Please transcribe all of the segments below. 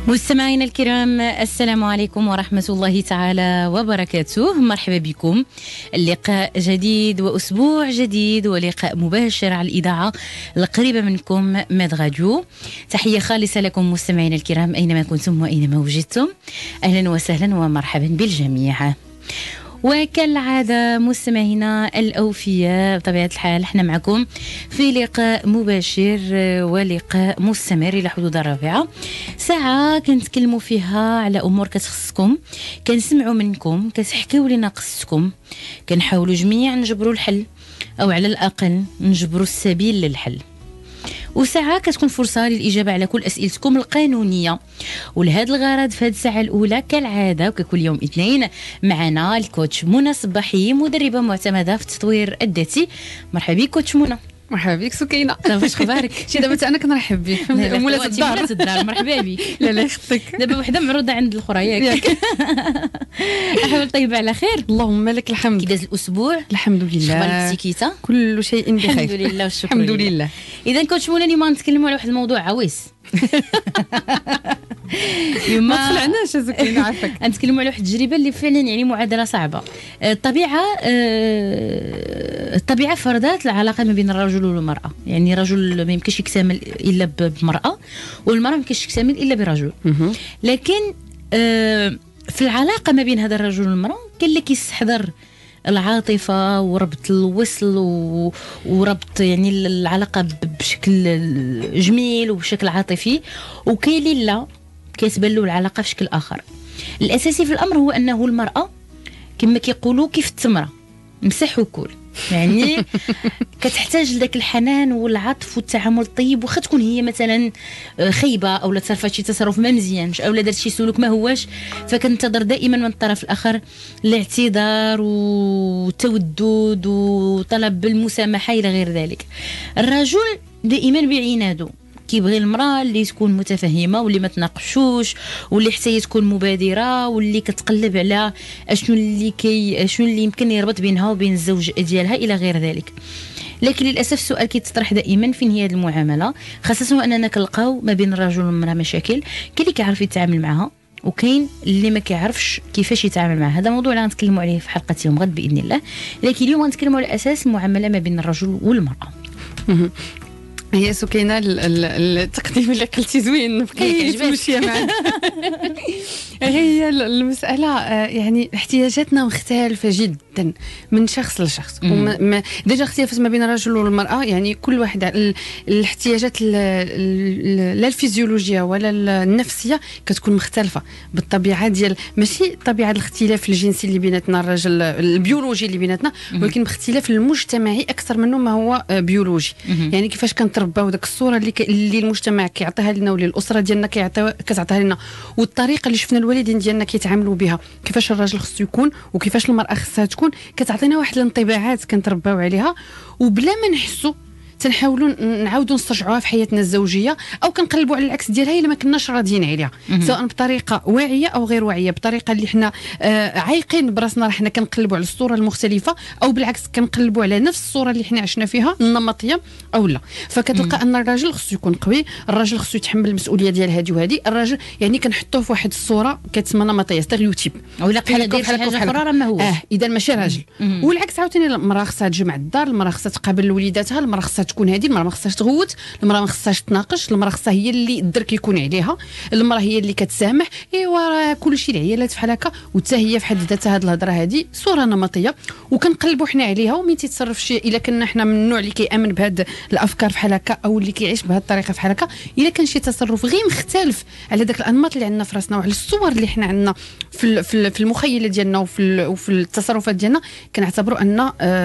مستمعينا الكرام، السلام عليكم ورحمة الله تعالى وبركاته. مرحبا بكم، اللقاء جديد وأسبوع جديد ولقاء مباشر على الإذاعة القريبة منكم ماد راديو. تحية خالصة لكم مستمعينا الكرام أينما كنتم وأينما وجدتم، أهلا وسهلا ومرحبا بالجميع. وكالعادة مستمعينا الأوفياء بطبيعة الحال احنا معكم في لقاء مباشر ولقاء مستمر إلى حدود الرابعة، ساعة كنتكلموا فيها على أمور كتخصكم، كنسمعوا منكم، كتحكيوا لنا قصتكم، كنحاولوا جميعا نجبروا الحل أو على الأقل نجبروا السبيل للحل. وساعة كتكون فرصة للإجابة على كل أسئلتكم القانونية. ولهذا الغرض في هذه الساعة الأولى كالعادة وككل يوم اثنين معنا الكوتش منى صباحي، مدربة معتمدة في التطوير الذاتي. مرحبا بك كوتش منى. مرحبا بك سكينه. واش اخبارك؟ شي دابا انا كنرحب بك مولات الدار. مرحبا بك. لا يخطيك، دابا وحده معروضه عند الاخرى ياك. احوال طيبه على خير؟ اللهم لك الحمد. كي داز الاسبوع؟ الحمد لله. اخبارك التيكيتا؟ كل شيء بخير الحمد لله والشكر الحمد لله. اذا كوتش منى اليوم نتكلموا على واحد الموضوع عويص. ما طلعناش سكينه عافاك. نتكلموا على واحد التجربه اللي فعلا يعني معادله صعبه. الطبيعه فرضت العلاقه ما بين الرجل والمراه، يعني الرجل ما يمكنش يكتمل الا بمراه، والمراه ما يمكنش تكتمل الا برجل. لكن في العلاقه ما بين هذا الرجل والمراه كاين اللي كيستحضر العاطفة وربط الوصل وربط يعني العلاقة بشكل جميل وبشكل عاطفي، وكاين اللي لا كيتبان له العلاقة بشكل آخر. الأساسي في الأمر هو أنه المرأة كما كيقولوا كيف التمرة مسح وكل، يعني كتحتاج لذاك الحنان والعطف والتعامل الطيب، واخا تكون هي مثلا خايبه او لا تصرفات شي تصرف ما مزيانش او لا دارت شي سلوك ما هواش، فكنتظر دائما من الطرف الاخر الاعتذار والتودد وطلب المسامحه الى غير ذلك. الرجل دائما بعناده كيبغي المراه اللي تكون متفهمه واللي ما تناقشوش واللي حتى هي تكون مبادره واللي كتقلب على شنو اللي يمكن يربط بينها وبين الزوج ديالها الى غير ذلك. لكن للاسف السؤال كيتطرح دائما فين هي هذه المعامله، خاصه اننا كنلقاو ما بين الرجل والمراه مشاكل، كاين اللي كيعرف يتعامل معها وكاين اللي ما كيعرفش كيفاش يتعامل معها. هذا موضوع اللي غنتكلموا عليه في حلقه يوم غد باذن الله، لكن اليوم غنتكلموا على اساس المعامله ما بين الرجل والمراه. هي سكينه التقديم اللي قلتي زوين، بقيت ماشيه معك. هي المساله يعني احتياجاتنا مختلفه جدا من شخص لشخص. ديجا اختلافات ما بين الرجل والمراه، يعني كل واحد الاحتياجات لا الفيزيولوجيه ولا النفسيه كتكون مختلفه بالطبيعه ديال، ماشي طبيعه الاختلاف الجنسي اللي بيناتنا الرجل البيولوجي اللي بيناتنا، ولكن باختلاف المجتمعي اكثر منه ما هو بيولوجي. يعني كيفاش كنترباو داك الصوره اللي المجتمع كيعطيها لنا واللي الاسره ديالنا كتعطيها لنا، والطريقه اللي شفنا الوالدين ديالنا كيتعاملوا بها، كيفاش الراجل خصو يكون وكيفاش المراه خصها تكون، كتعطينا واحد الانطباعات كنترباو عليها، وبلا ما نحسوا تنحاولوا نعاودوا نسترجعوها في حياتنا الزوجيه، او كنقلبوا على العكس ديالها الا ما كناش راضيين عليها، سواء بطريقه واعيه او غير واعيه، بطريقه اللي حنا عايقين براسنا راه حنا كنقلبوا على الصوره المختلفه، او بالعكس كنقلبوا على نفس الصوره اللي حنا عشنا فيها النمطيه او لا. فكتلقى ان الراجل خصو يكون قوي، الراجل خصو يتحمل المسؤوليه ديال هذه وهذه، الراجل يعني كنحطوه في واحد الصوره كتسمى نمطيه ستيريوتيب، ولا قال دير شي حاجه اخرى راه ما هو اذا ماشي راجل. والعكس عاوتاني المراه خصها تجمع الدار، المراه خصها تقابل وليداتها، المراه خصها تكون هذه، المراه ما خصهاش تغوت، المراه ما خصهاش تناقش، المراه خصها هي اللي الدرك يكون عليها، المراه هي اللي كتسامح. ايوا راه كلشي العيالات بحال هكا، وحتى هي في حد ذاتها هذه الهضره هذه صوره نمطيه وكنقلبوا حنا عليها. ومين تيتصرف شي الا كنا حنا من النوع اللي كيامن بهاد الافكار بحال هكا او اللي كيعيش بهاد الطريقه بحال هكا، الا كان شي تصرف غير مختلف على داك الانماط اللي عندنا في راسنا وعلى الصور اللي حنا عندنا في المخيله ديالنا وفي التصرفات ديالنا، كنعتبروا ان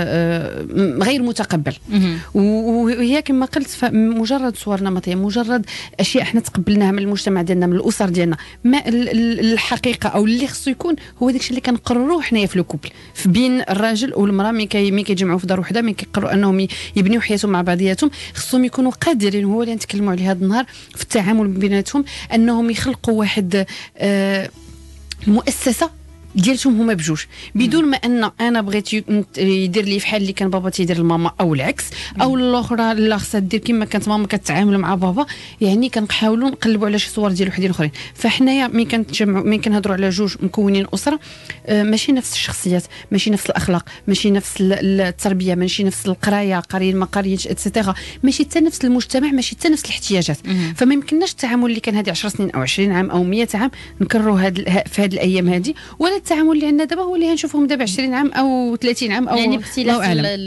غير متقبل. وهي كما قلت مجرد صور نمطيه، مجرد اشياء احنا تقبلناها من المجتمع ديالنا من الاسر ديالنا. ما الحقيقه او اللي خصو يكون هو داكشي اللي كنقرروه حنايا في الكوبل، في بين الراجل والمراه ملي كيجمعوا في دار وحده، ملي كيقرروا انهم يبنيو حياتهم مع بعضياتهم، خصهم يكونوا قادرين، هو اللي نتكلموا عليه هذا النهار في التعامل بيناتهم، انهم يخلقوا واحد مؤسسه ديالتهم هما بجوج بدون ما ان انا بغيت يدير لي فحال اللي كان بابا تيدير لماما او العكس او الاخرى لا خصها دير كما كانت ماما كتعامل مع بابا. يعني كنحاولوا نقلبوا على شي صور ديال وحدين اخرين. فحنايا ملي كنتجمعوا ملي كنهضروا على جوج مكونين اسره ماشي نفس الشخصيات، ماشي نفس الاخلاق، ماشي نفس التربيه، ماشي نفس القرايه قاريين ما قاريينش اتسيتيرا، ماشي حتى نفس المجتمع، ماشي حتى نفس الاحتياجات. فما يمكنناش التعامل اللي كان هذه 10 سنين او 20 عام او 100 عام نكرروا في هذه الايام هذه، ولا التعامل اللي عندنا دابا هو اللي غنشوفوهم دابا 20 عام او 30 عام او يعني باختلاف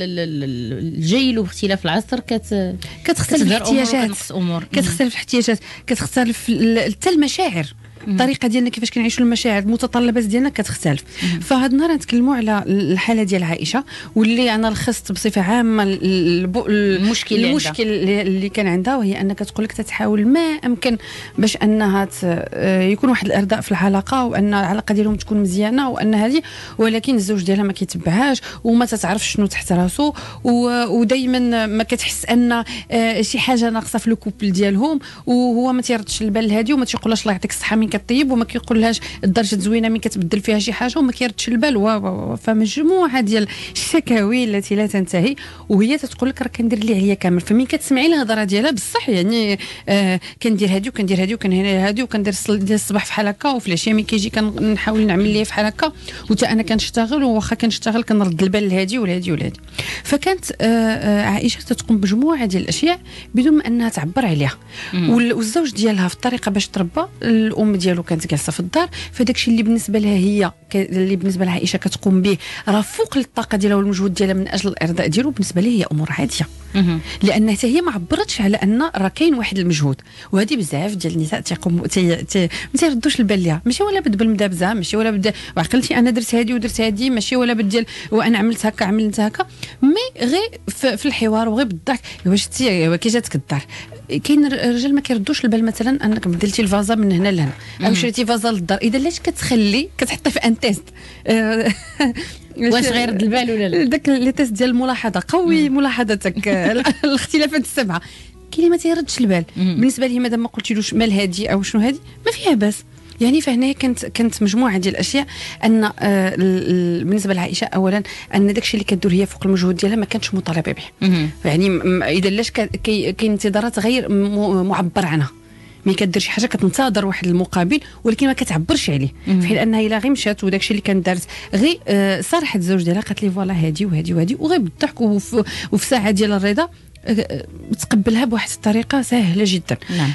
الجيل واختلاف العصر كتختلف الاحتياجات، كتختلف الاحتياجات، كتختلف حتى المشاعر. الطريقه ديالنا كيفاش كنعيشوا المشاعر، المتطلبات ديالنا كتختلف. فهاد النهار نتكلموا على الحاله ديال عائشه، واللي انا لخصت بصفه عامه المشكل اللي كان عندها، وهي انها كتقول لك تتحاول ما امكن باش انها يكون واحد الارضاء في العلاقه، وان العلاقه ديالهم تكون مزيانه، وان هذه ولكن الزوج ديالها ما كيتبعهاش وما تتعرفش شنو تحت راسو، ودائما ما كتحس ان شي حاجه ناقصه في الكوبل ديالهم، وهو ما تيردش البال لهذه وما تيقولهاش الله يعطيك الصحه من كطيب، وما كيقولهاش الدرجه زوينه من كتبدل فيها شي حاجه وما كيردش البال. فمجموعه ديال الشكاوي التي لا تنتهي، وهي تتقول لك راه كندير اللي عليا كامل. فمن كتسمعي الهضره ديالها بصح يعني كندير هذه وكندير هذه وكندير هذه وكندير ديال الصباح فحال هكا، وفي العشيه ملي كيجي كنحاول نعمل ليه فحال هكا، وتا انا كنشتغل وواخا كنشتغل كنرد البال لهذه ولهذه ولهذه. فكانت عائشه تتقوم بمجموعه ديال الاشياء بدون ما انها تعبر عليها. والزوج ديالها في الطريقه باش تربى، الام ديالو كانت جالسه في الدار، فداكشي اللي بالنسبه لها هي اللي بالنسبه لها عائشه كتقوم به راه فوق الطاقه ديالها والمجهود ديالها من اجل الارضاء ديالو، بالنسبه لها هي امور عاديه. لان حتى هي ما عبرتش على ان راه كاين واحد المجهود. وهذه بزاف ديال النساء تيقوموا ما تيردوش البال ليها، ماشي ولا بد بالمدابزه، ماشي ولا بد وعقلتي انا درت هذه ودرت هذه، ماشي ولا بد ديال وانا عملت هكا عملت هكا، مي غير في الحوار وغير بالضحك. واش كي جاتك الدار كاين الرجال ما كيردوش البال مثلا انك بدلتي الفازه من هنا لهنا او شريتي فازه للدار، اذا علاش كتخلي كتحطي في ان تيست واش غير البال ولا لا؟ داك لي تيست ديال الملاحظه، قوي ملاحظتك الاختلافات السبعه. كاين اللي ما تيردش البال بالنسبه ليه، مادام ما قلتيلوش مال هادي او شنو هادي ما فيها باس. يعني فهنا كانت مجموعه ديال الاشياء ان بالنسبه لعائشه اولا ان داكشي اللي كدير هي فوق المجهود ديالها ما كانتش مطالبه به. يعني اذا لاش كاين انتظارات غير معبر عنها، ملي كدير شي حاجه كتنتظر واحد المقابل ولكن ما كتعبرش عليه، في حين انها الا غير مشات وداكشي اللي كانت دارت غير صارحت الزوج ديالها قالت لي فوالا هادي وهادي وهادي، وغير بالضحك وفي ساعه ديال الرضا تقبلها بواحد الطريقه سهله جدا. نعم.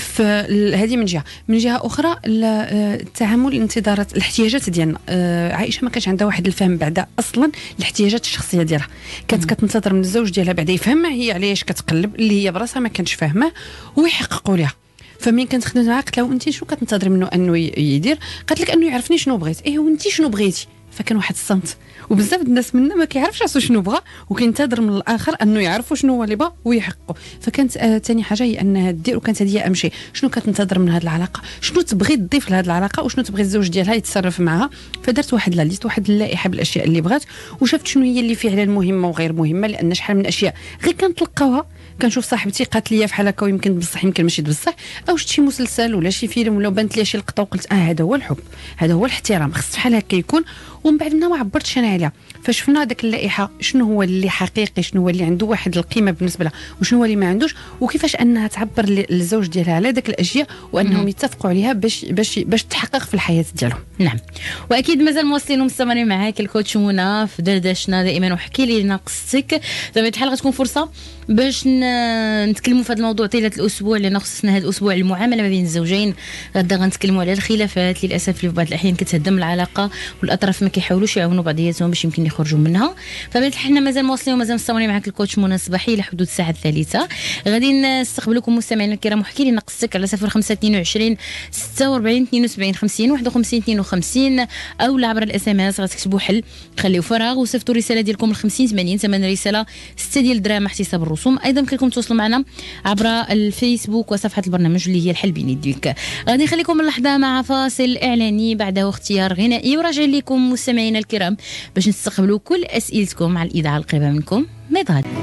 هذه من جهه اخرى التعامل الانتظارات الاحتياجات ديالنا. عائشه ما كانش عندها واحد الفهم بعدا اصلا الاحتياجات الشخصيه ديالها، كانت كتنتظر من الزوج ديالها بعدا يفهمها هي علاش كتقلب اللي هي براسها ما كانتش فاهمه ويحققوا لها. فمين كنت خدمت معاها قلت لها انت شنو كتنتظري منه انه يدير؟ قالت لك انه يعرفني شنو بغيت. وانت شنو بغيتي؟ فكان واحد الصمت، وبزاف الناس منا ما كيعرفش راسو شنو بغى وكينتظر من الاخر انه يعرفوا شنو هو اللي بغى ويحققه. فكانت ثاني حاجه هي انها دير، وكانت هذه امشي شنو كتنتظر من هذه العلاقه، شنو تبغي تضيف لهذه العلاقه، وشنو تبغي الزوج ديالها يتصرف معها. فدرت واحد لا ليست، واحد اللائحه بالاشياء اللي بغات، وشفت شنو هي اللي فعلا مهمه وغير مهمه، لان شحال من اشياء غير كنتلقاوها. كنشوف صاحبتي قالت لي بحال هكا ويمكن بصح يمكن ماشي بصح، او شفت شي مسلسل ولا شي فيلم ولا بانت لي شي لقطه وقلت هذا هو الحب، هذا هو الاحترام، خص بحال هكا يكون. ومن بعد منها ما عبرتش انا عليها. فشفنا داك اللائحه شنو هو اللي حقيقي، شنو هو اللي عنده واحد القيمه بالنسبه لها وشنو هو اللي ما عندوش، وكيفاش انها تعبر للزوج ديالها على داك الاشياء وانهم يتفقوا عليها باش تحقق في الحياه ديالهم. نعم. واكيد مازال مواصلين ومستمرين معاك الكوتش منى في دردشنا دائما، وحكي لنا قصتك. بطبيعه الحال غتكون فرصه باش نتكلموا في هذا الموضوع طيله الاسبوع، لان خصنا هذا الاسبوع المعامله ما بين الزوجين. غدا غنتكلموا على الخلافات للاسف اللي في بعض الاحيان كتهدم العلاقه والاطراف ما كيحاولوش يعاونوا بعضياتهم باش يمكن يخرجوا منها. فبالتالي حنا مازال مواصلين ومازال مستمرين معاك الكوتش منى الصباحي لحدود الساعه الثالثه. غادي نستقبلكم مستمعينا الكرام، وحكي لنا قصتك على 0522 46 72 50 51 52 او عبر الاس ام اس غتكتبوا حل خليو فراغ وصيفطوا الرساله ديالكم ل 50 80 ثمن رساله 6 ديال الدراهم احتساب الرسوم. ايضا يمكنكم تواصلوا معنا عبر الفيسبوك وصفحه البرنامج اللي هي الحل بين يديك. غادي نخليكم اللحظه مع فاصل اعلاني، بعده اختيار غنائي، وراجع لكم مستمعينا الكرام باش نستقبلوا كل اسئلتكم على الاذاعه القريبه منكم. ميضاد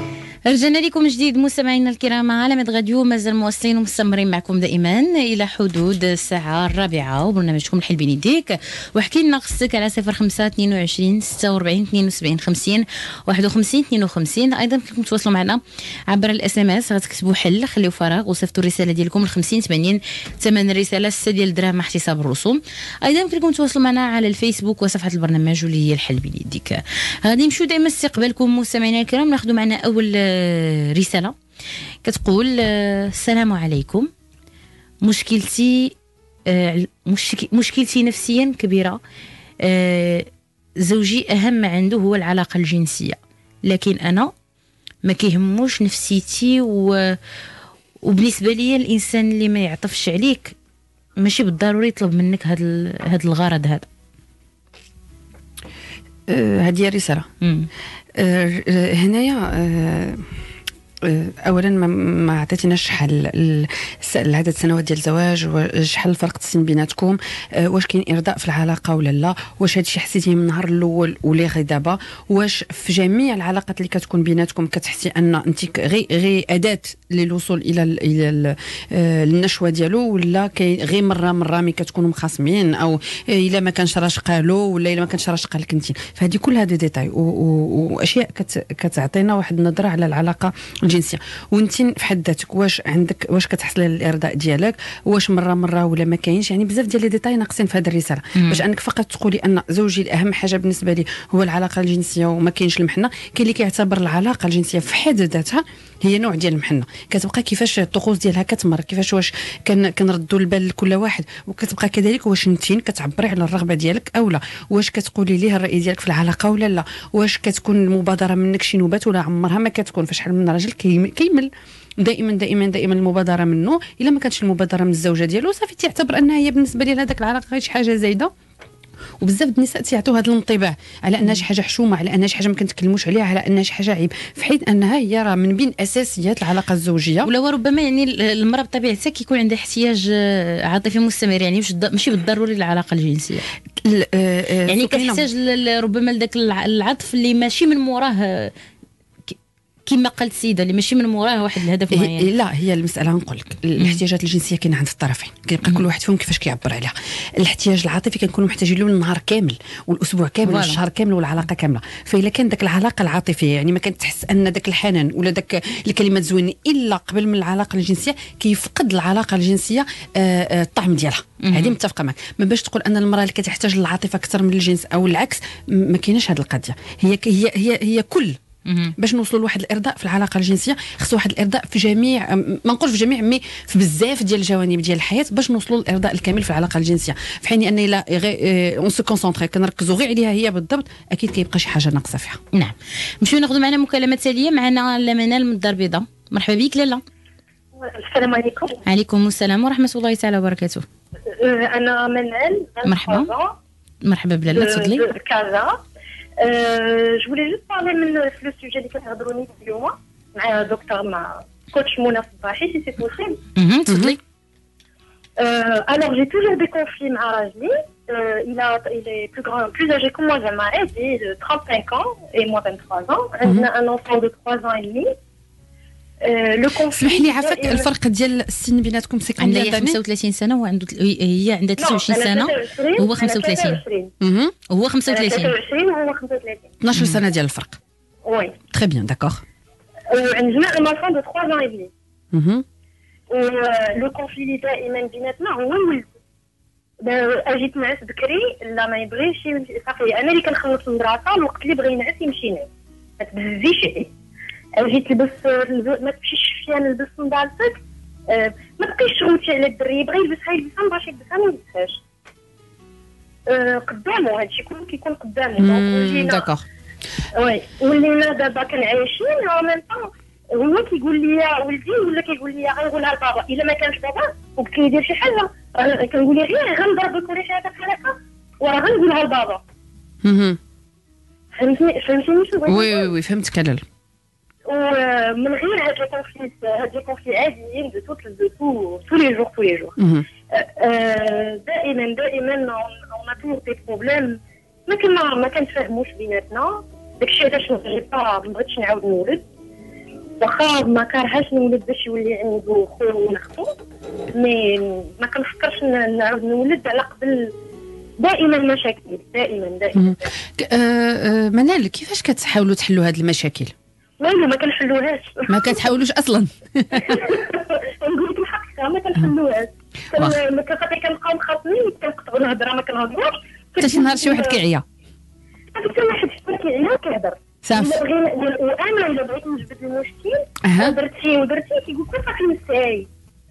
رجعنا لكم جديد مستمعينا الكرام على مدغديو، مازال مواصلين ومستمرين معكم دائما الى حدود الساعه 4 وبرنامجكم الحل بين يديك. واحكي لنا قصتك على 05 22 46 72 50 51 52. ايضا فيكم تواصلوا معنا عبر الاس ام اس، غتكتبوا حل خليو فراغ وصيفطوا الرساله ديالكم ل 50 80 ثمن الرساله 6 ديال الدراهم مع احتساب الرسوم. ايضا يمكنكم تواصلوا معنا على الفيسبوك وصفحه البرنامج واللي هي الحل بين يديك. غادي نمشيو دائما استقبالكم مستمعينا الكرام. ناخذوا معنا اول رسالة كتقول السلام عليكم، مشكلتي نفسيا كبيرة. زوجي أهم ما عنده هو العلاقة الجنسية، لكن أنا ما كيهموش نفسيتي وبالنسبة لي الإنسان اللي ما يعطفش عليك ماشي بالضروري يطلب منك هاد الغرض هذا. هذه رسالة هنايا. اولا ما عطيتيناش شحال العدد سنوات ديال الزواج، وشحال فرق السن بيناتكم، واش كاين ارضاء في العلاقه ولا لا، واش هادشي حسيتيه من النهار الاول ولا غير دابا، واش في جميع العلاقات اللي كتكون بيناتكم كتحسي ان انت غير اداه للوصول الى النشوه ديالو، ولا كاين غير مره ملي كتكونوا مخاصمين، او الا ما كانش راش قالو ولا الا ما كانش راش قالك انت. فهذه كلها دي ديتاي واشياء كتعطينا واحد النظره على العلاقه الجنسيه. وانت في حد ذاتك واش كتحصل الارضاء ديالك، واش مره ولا ما كاينش. يعني بزاف ديال لي ديتاي ناقصين في هذه الرساله، باش انك فقط تقولي ان زوجي اهم حاجه بالنسبه لي هو العلاقه الجنسيه وما كاينش المحنه. كاين اللي كيعتبر العلاقه الجنسيه في حد ذاتها هي نوع ديال المحنه، كتبقى كيفاش الطقوس ديالها كتمر، كيفاش واش كنردوا البال لكل واحد، وكتبقى كذلك واش انت كتعبري على الرغبه ديالك او لا، واش كتقولي ليه الراي ديالك في العلاقه ولا لا، واش كتكون المبادره منك شي نوبات ولا عمرها ما كتكون. فشحال من راجل كيمل دائما المبادره منه، الا ما كانتش المبادره من الزوجه ديالو صافي تيعتبر انها هي بالنسبه ليه هذاك العلاقه غير شي حاجه زايده. وبزاف النساء تيعطوا هذا الانطباع على انها شي حاجه حشومه، على انها شي حاجه ما كنتكلموش عليها، على انها شي حاجه عيب، في حين انها هي راه من بين اساسيات العلاقه الزوجيه. ولا ربما يعني المراه بطبيعتها كيكون عندها احتياج عاطفي مستمر، يعني ماشي بالضروري العلاقه الجنسيه. يعني كتحتاج ربما لذاك العطف اللي ماشي من موراه كما قالت السيده، اللي ماشي من موراه واحد الهدف معين. لا، هي المساله نقول لك الاحتياجات الجنسيه كاينه عند الطرفين، كيبقى كل واحد فيهم كيفاش كيعبر عليها. الاحتياج العاطفي كنكونوا محتاجين له النهار كامل والاسبوع كامل والشهر كامل والعلاقه كامله. فاذا كان داك العلاقه العاطفيه يعني ما كنتحس ان داك الحنان ولا داك الكلمات زوينين الا قبل من العلاقه الجنسيه، كيفقد العلاقه الجنسيه الطعم ديالها. هذه متفقه معك. ما باش تقول ان المراه اللي كتحتاج للعاطفه اكثر من الجنس او العكس، ما كايناش هذه القضيه. هي كل باش نوصلوا لواحد الارضاء في العلاقه الجنسيه خص واحد الارضاء في جميع، ما نقولش في جميع، مي في بزاف ديال الجوانب ديال الحياه باش نوصلوا للارضاء الكامل في العلاقه الجنسيه. في حين ان الا اون سو كونسونطري كنركزوا غير عليها هي بالضبط، اكيد كيبقى شي حاجه ناقصه فيها. نعم. نمشيو ناخذوا معنا مكالمه تاليه. معنا لا منال من الدار البيضاء. مرحبا بك لاله. السلام عليكم. عليكم السلام ورحمه الله تعالى وبركاته. انا منال. مرحبا بلاله، تفضلي. كازا. جو فولي جوست بارلي من لو سوجي اللي كتهضروني اليوم مع دكتور، مع كوتش منى صباحي، سي بوسيبل. تفضلي. Alors j'ai toujours des conflits مع راجلي. Il est plus âgé que moi, زعما عادي، 35 ans et moi 23 ans. عندنا un enfant de 3 ans et demi. اسمح لي عافاك، الفرق ديال السن بيناتكم سي كم؟ عندها 35 سنه وعنده هي عندها 23 سنه وهو 35. هو 35 وهو 35. 12 سنه ديال الفرق. وي تري بيان داكوغ. وعندنا un enfant de 3 ans et demi. لو كونفلي اللي دائما بيناتنا هو الولد. اجي تنعس بكري، لا ما يبغيش صافي، انا اللي كنخلص المدرسه، الوقت اللي بغى ينعس يمشي ينعس، ما تبزيش عليه. اجي تلبس ما تمشيش فيها نلبس نضالتك، ما تبقيش تغوتي على الدري، يبغي يلبسها ما بغاش يلبسها ما يلبسهاش. قدامه هادشي كله كيكون قدامه. دونك داكوغ. وي ولينا دابا كنعايشين او ميم طون، هو كيقول لي ولدي ولا كيقول لي غنقولها لبابا. الا ما كانش بابا وقلت لي يدير شي حاجه كنقول لي غير غنضربك ولا شي حاجه بحال هكا وراه غنقولها لبابا. فهمتيني؟ وي فهمتك لاله. ومن غير هاد لي كونفلي عاديين دو tous les jours. دائما on a toujours des problèmes ما كنتفاهموش بيناتنا. داكشي علاش ما بغيتش نعاود نولد. واخا ما كارهاش نولد باش يولي عنده خو ولا اختو، مي ما كنفكرش نعاود نولد على قبل. دائما مشاكل، دائما. منال، كيفاش كتحاولوا تحلوا هذه المشاكل؟ والو ما كنحلوهاش. ما كتحاولوش اصلا؟ نقول لك الحقيقه ما كنحلوهاش. كنبقاو مخاصمين، كنقطعوا الهضره ما كنهضروش حتى شي نهار شي واحد كيعيا. حتى واحد كيعيا كيهضر صافي. وانا الا بغيت نجبد المشكل درتي كيقول لك صافي نساي.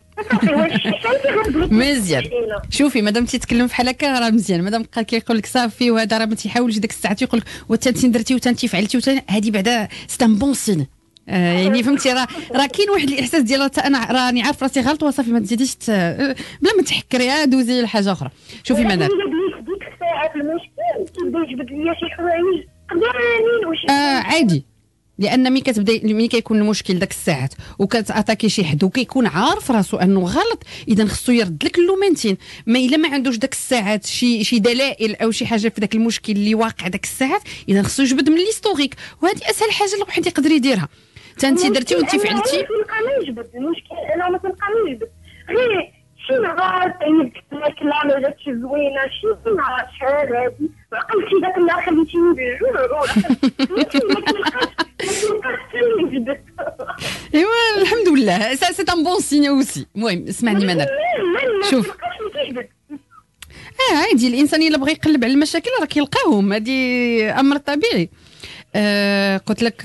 مزيان. شوفي مادام تيتكلم بحال هكا راه مزيان، مادام بقى كيقول لك صافي وهذا راه ما تيحاولش ديك الساعه تيقول لك وانت درتي وانت فعلتي هذه بعدا ستان بون سين. يعني فهمتي راه كاين واحد الاحساس ديال انا راني عارف راسي غلط وصافي ما تزيديش بلا ما تحكريها دوزي لحاجه اخرى. شوفي مادام ديك الساعه المشكل كيبدا يجبد ليا شي حوايج قدامين وشي عادي، لان ملي كيكون المشكل داك الساعات وكتاتاكي شي حد وكيكون عارف راسو انه غلط، اذا خصو يرد لك اللومنتين. ما الا ما عندوش داك الساعات شي دلائل او شي حاجه في داك المشكل اللي واقع داك الساعات، اذا خصو يجبد من ليستوريك، وهذه اسهل حاجه الواحد يقدر يديرها. انت درتي وانت فعلتي. انا ما نجبد المشكل، انا ما كنبقى نجبد غير شي نهار طيب الماكله ما جاتش زوينه، شي نهار شحال هادي وعقلتي داك النهار خليتيني بالجوع. ايوا الحمد لله، سي ان بون سين اوسي. المهم اسمعني منال، شوف عادي الانسان الا بغى يقلب على المشاكل راه كيلقاهم، هذه امر طبيعي. قلت لك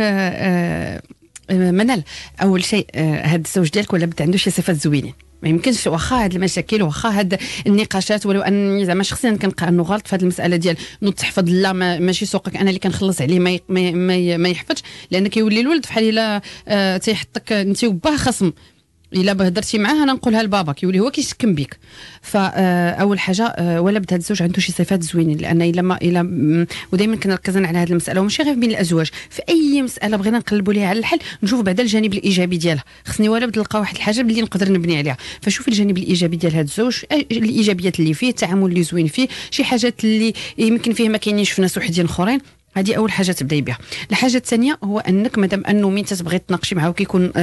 منال، اول شيء هذا الزوج ديالك ولا بد عنده شي صفات زوينين. ما يمكنش واخا هاد المشاكل واخا هاد النقاشات، ولو انني زعما شخصيا كنلقى انه غلط في هذه المساله ديال نوض تحفظ لا ماشي سوقك انا اللي كنخلص عليه ما يحفظش، لان كيولي الولد بحال الا تيحطك انت وباه خصم. الا هضرتي معاه انا نقولها لبابا كيولي هو كيشكم بك. فاول حاجه ولا بد هذا الزوج عنده شي صفات زوينين، لان الا ودائما كنركز على هذه المساله وماشي غير بين الازواج، في اي مساله بغينا نقلبوا ليها على الحل نشوف بعدا الجانب الايجابي ديالها. خصني ولا بد نلقى واحد الحاجه اللي نقدر نبني عليها. فشوفي الجانب الايجابي ديال هذا الزوج، الايجابيات اللي فيه، التعامل اللي زوين فيه، شي حاجات اللي يمكن فيه ما كاينينش في ناس وحدين اخرين. هذه اول حاجه تبداي بها. الحاجه الثانيه هو انك مادام انه مين تبغي تناقشي معاه وكيكون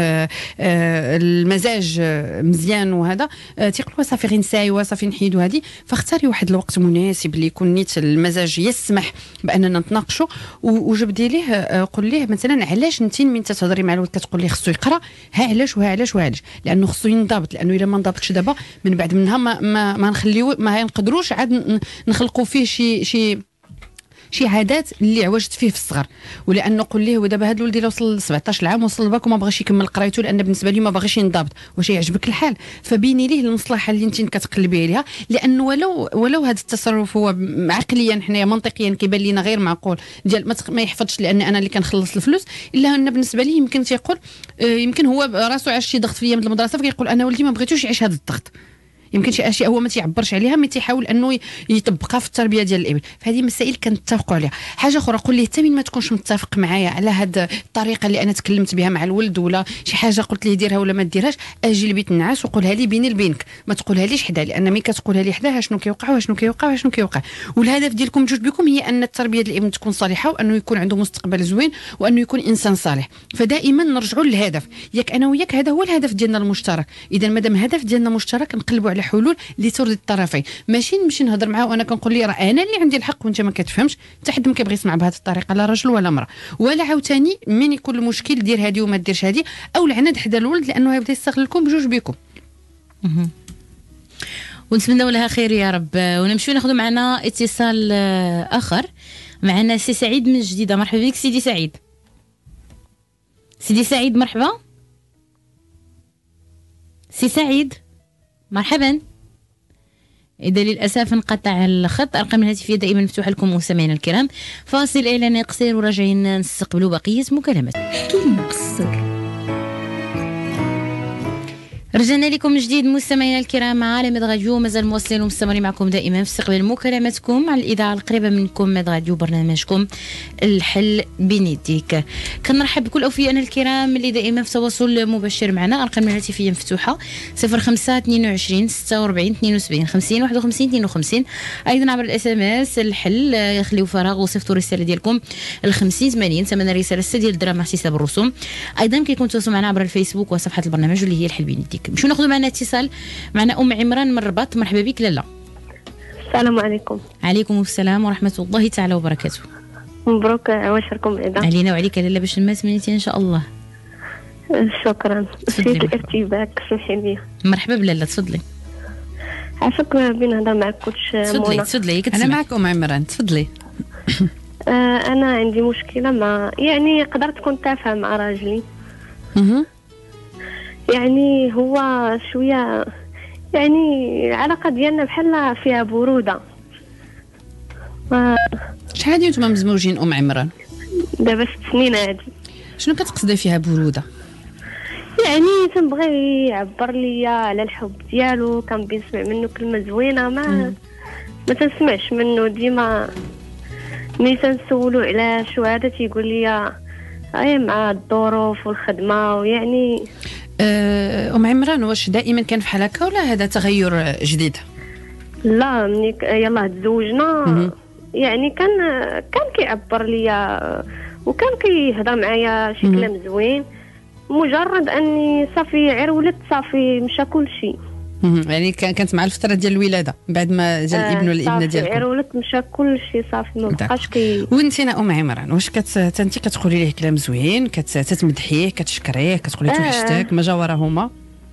المزاج مزيان وهذا تيقولوا صافي غير نسايو صافي نحيدوا هذه، فاختاري واحد الوقت مناسب اللي يكون نيت المزاج يسمح باننا نتناقشوا، وجبدي ليه قول ليه مثلا علاش انت من تهضري مع الولد كتقول ليه خصو يقرا، ها علاش وها علاش وها علاش، لانه خصو ينضبط، لانه الا ما انضبطش دابا من بعد منها ما نخليو ما نقدروش عاد نخلقوا فيه شي عادات اللي عوجت فيه في الصغر. ولانه قول ليه ودابا هذا الولد اللي وصل ل 17 عام وصل لباك وما بغاش يكمل قرايته لان بالنسبه لي ما باغيش ينضبط، واش يعجبك الحال؟ فبيني ليه المصلحه اللي انت كتقلبي عليها، لانه ولو هذا التصرف هو عقليا حنايا منطقيا كيبان لينا غير معقول ديال ما يحفظش لان انا اللي كنخلص الفلوس، الا ان بالنسبه لي يمكن تيقول يمكن هو راسو عاش شي ضغط في ايام المدرسه فكيقول انا ولدي ما بغيتوش يعيش هذا الضغط. يمكن شي اشياء هو ما تيعبرش عليها مي تيحاول انه يطبقها في التربيه ديال الابن. فهذه مسائل كنتفقوا عليها. حاجه اخرى قول ليه حتى من ما تكونش متفق معايا على هذه الطريقه اللي انا تكلمت بها مع الولد ولا شي حاجه قلت ليه ديرها ولا ما ديرهاش، اجي لبيت النعاس وقولها لي بيني لبينك، ما تقولها ليش حدا، لان ملي كتقولها لي حدا شنو كيوقع وشنو كيوقع وشنو كيوقع. والهدف ديالكم جوج بكم هي ان التربيه ديال الابن تكون صالحه وانه يكون عنده مستقبل زوين وانه يكون انسان صالح. فدائما نرجعوا للهدف، ياك انا وياك هذا هو الهدف ديالنا المشترك. اذا مادام الهدف ديالنا مشترك نقلبوا على حلول اللي ترضي الطرفين، ماشي نمشي نهضر معاه وانا كنقول ليه راه انا اللي عندي الحق وانت ما كتفهمش. حتى حد ما كيبغي يسمع بهذه الطريقه، لا راجل ولا امراه. ولا عاوتاني من يكون المشكل دير هذه وما ديرش هذه، او العناد حدا الولد لانه يبدا يستغلكم بجوج بكم. ونتمنوا لها خير يا رب. ونمشيو ناخذ معنا اتصال اخر. معنا سي سعيد من جديده. مرحبا بك سيدي سعيد. سيدي سعيد مرحبا. سي سعيد مرحبا. إذا للأسف انقطع الخط. أرقام الهاتفية دائما مفتوحة لكم مستمعينا الكرام. فاصل إعلاني قصير وراجعين نستقبلوا بقية مكالمات. كلمة قصر رجعنا لكم من جديد مستمعينا الكرام على مد راديو، مازال مواصلين ومستمرين معكم دائما في استقبال مكالماتكم على الاذاعه القريبه منكم مد راديو، برنامجكم الحل بين يديك. كنرحب بكل اوفيائنا الكرام اللي دائما في تواصل مباشر معنا. ارقام الهاتفيه مفتوحه 05 22 46 72 50 51 52. ايضا عبر الاس ام اس الحل خليو فراغ وصيفطوا الرساله ديالكم ل 50 80 ثمن الرساله 6 ديال الدراهم مع حساب الرسوم. ايضا كيكون تواصلوا معنا عبر الفيسبوك وصفحه البرنامج اللي هي الحل بين يديك. مشو ناخذ معنا اتصال معنا عمران من الرباط. مرحبا بك لاله. السلام عليكم. عليكم السلام ورحمه الله تعالى وبركاته. مبروك عواشركم بعدا. علينا وعليك لاله باش الناس منيتي ان شاء الله. شكرا. نسيت الارتباك، سمحي لي. مرحبا بلاله، تفضلي. عافاك بنهضر معك كوتش منى. تفضلي انا معك عمران، تفضلي. انا عندي مشكله مع، يعني قدرت تكون تافهه مع راجلي. يعني هو شويه، يعني العلاقه ديالنا بحال فيها بروده. شحال نتوما مزوجين عمران؟ دابا 6 سنين هادي. شنو كتقصدي فيها بروده؟ يعني تنبغي يعبر ليا على الحب ديالو، كنبغي نسمع منه كلمه زوينه، ما تنسمعش منه. ديما ملي تنسولو علاش وهذا تيقول لي مع الظروف والخدمه، ويعني عمران واش دائما كان بحال هكا ولا هذا تغير جديد؟ لا، ملي يلاه تزوجنا يعني كان كيعبر ليا وكان كيهضر معايا شي كلام زوين. مجرد اني صافي غير ولدت، صافي مشى كل شيء. يعني كانت مع الفتره ديال الولاده بعد ما جا الابن ولا الابنه ديالكم؟ غير ولدت مشى كل شيء، صافي ما بقاش وانتينا عمران واش انت كتقولي ليه كلام زوين، كتمدحيه، كتشكريه، كتقولي توحشتك ما جا وراهما؟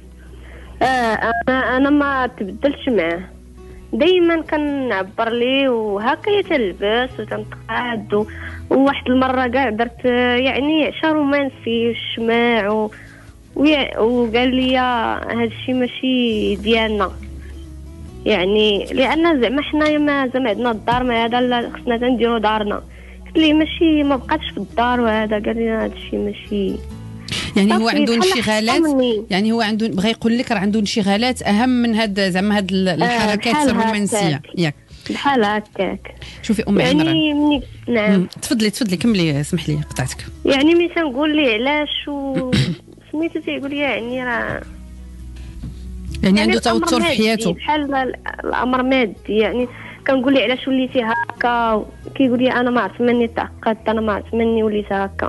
انا ما تبدلش معاه، دائما كنعبر ليه وهكا تلبس وتنتقاد. وواحد المره كاع درت يعني عشا رومانسي والشماع وقال لي هادشي ماشي ديالنا، يعني لان زعما حنايا ما زعما عندنا الدار، ما هذا لا خصنا تنديروا دارنا. قلت ليه ماشي، ما بقاتش في الدار وهذا. قال لي هادشي ماشي، يعني هو عنده انشغالات، يعني هو عنده بغى يقول لك راه عنده انشغالات اهم من هاد زعما هاد الحركات الرومانسيه ياك بحال هكاك. شوفي يعني عمران، نعم تفضلي كملي، اسمح لي قطعتك. يعني ملي تنقول ليه علاش سميتو تيقول لي يعني راه يعني عنده توتر في حياته بحال الامر مادي. يعني كنقول لي علاش وليتي هكا، كيقول لي انا ما عرفت مني تعقدت، انا ما عرفت مني وليت هكا.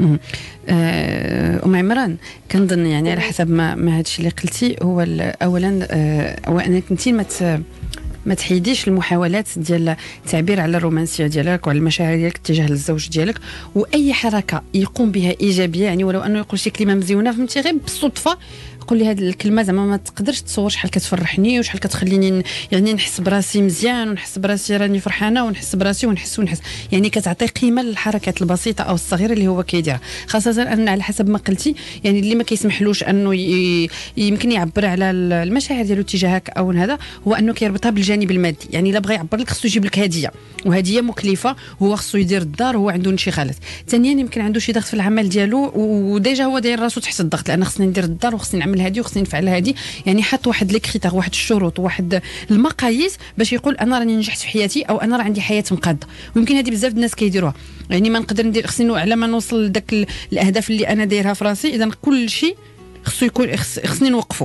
عمران كنظن يعني على حسب ما هادشي اللي قلتي هو اولا هو انك انت ما تحيديش المحاولات ديال التعبير على الرومانسيه ديالك وعلى المشاعر ديالك تجاه الزوج ديالك، واي حركه يقوم بها ايجابيه، يعني ولو انه يقول شي كلمه مزيونه فهمتي غير بالصدفه قول لي هذه الكلمه زعما ما تقدرش تصور شحال كتفرحني وشحال كتخليني يعني نحس براسي مزيان ونحس براسي راني فرحانه ونحس براسي ونحس يعني كتعطي قيمه للحركات البسيطه او الصغيره اللي هو كيديرها، خاصه ان على حسب ما قلتي يعني اللي ما كيسمحلوش انه يمكن يعبر على المشاعر ديالو تجاهك او هذا هو انه كيربطها بالجانب المادي. يعني الا بغى يعبر لك خصو يجيب لك هديه، وهديه مكلفه، وهو خصو يدير الدار وهو عنده انشغالات. ثانيا يمكن عنده شي ضغط في العمل ديالو وديجا هو داير راسو تحت الضغط، لان خصني ندير الدار وخصني نعمل هذه وخصني نفعل هذه. يعني حط واحد لي كريتير، واحد الشروط، واحد المقاييس باش يقول انا راني نجحت في حياتي او انا راه عندي حياه مقاده. ويمكن هذه بزاف الناس كيديروها، يعني ما نقدر ندير خصني على ما نوصل لذاك الاهداف اللي انا دايرها في راسي، اذا كل شيء خصو يكون خصني نوقفه.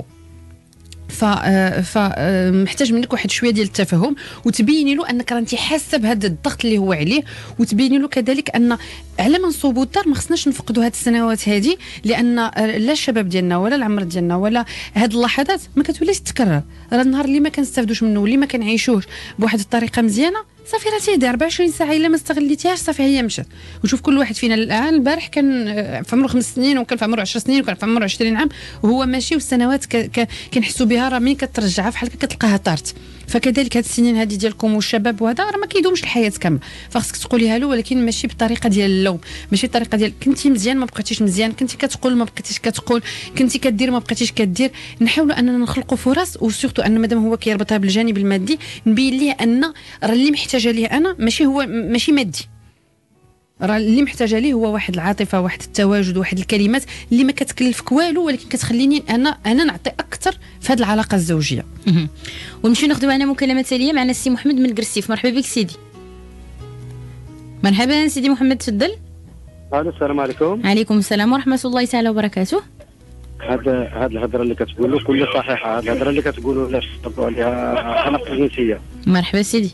محتاج منك واحد شويه ديال التفهم وتبيني له انك رانتي حاسه بهذا الضغط اللي هو عليه، وتبيني له كذلك ان على ما نصوبوا الدار ما خصناش نفقدوا هذه السنوات هذه، لان لا الشباب ديالنا ولا العمر ديالنا ولا هذه اللحظات ما كتوليش تتكرر. راه النهار اللي ما كنستافدوش منه واللي ما كنعيشوش بواحد الطريقه مزيانه صافي راه تيدير 24 ساعه الا ما استغليتيهاش صافي هي مشات. وشوف كل واحد فينا الان البارح كان في عمره 5 سنين وكان في عمره 10 سنين وكان في عمره 20 عام وهو ماشي، والسنوات كنحسوا بها راه مين كترجعها بحال كتلقاها طارت. فكذلك هاد السنين هذه ديالكم والشباب وهذا راه ما كيدومش الحياه كامله، فخصك تقوليها له ولكن ماشي بالطريقه ديال اللوم، ماشي الطريقه ديال كنتي مزيان ما بقيتيش مزيان، كنتي كتقول ما بقيتيش كتقول، كنتي كدير ما بقيتيش كدير. نحاولوا اننا نخلقوا فرص، وسورتو ان مادام هو كيربطها بالجانب المادي نبين ليه ان راه اللي محتاجه ليه انا ماشي هو ماشي مادي. راه اللي محتاجه ليه هو واحد العاطفه، واحد التواجد، واحد الكلمات اللي ما كتكلفك والو، ولكن كتخليني انا نعطي اكثر في هذه العلاقه الزوجيه. ونمشيو ناخذ معنا مكالمه تاليه معنا السي محمد من قرسيف. مرحبا بك سيدي. مرحبا سيدي محمد، تفضل. السلام عليكم. عليكم السلام ورحمه الله تعالى وبركاته. هاد الهضره اللي كتقولوا كل صحيحه، هاد الهضره اللي كتقولوا علاش تطبقوا عليها تناقض الجنسيه. مرحبا سيدي.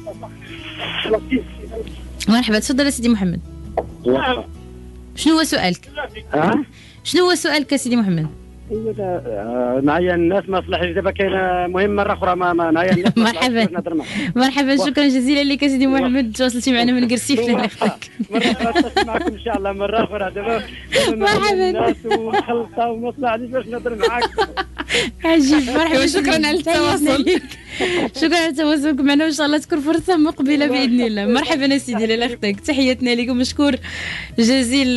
مرحبا، تفضل سيدي محمد. شنو هو سؤالك؟ شنو هو سؤالك سيدي محمد؟ معايا الناس ما صلحش، دابا كاينه مهم مره اخرى ما معايا الناس. مرحبا مرحبا، شكرا جزيلا لك سيدي محمد، تواصلتي معنا من قرسيف. الله يحفظك. مرة معكم ان شاء الله مره اخرى. دابا مرحبا الناس ومخلطه وما صلحش باش نهضر معاك. عجيب. مرحبا، شكرا على التواصل. شكرا على تواصلك معنا، وان شاء الله تكون فرصه مقبله باذن الله. مرحبا سيدي، لاله اختك، تحياتنا لكم، مشكور جزيل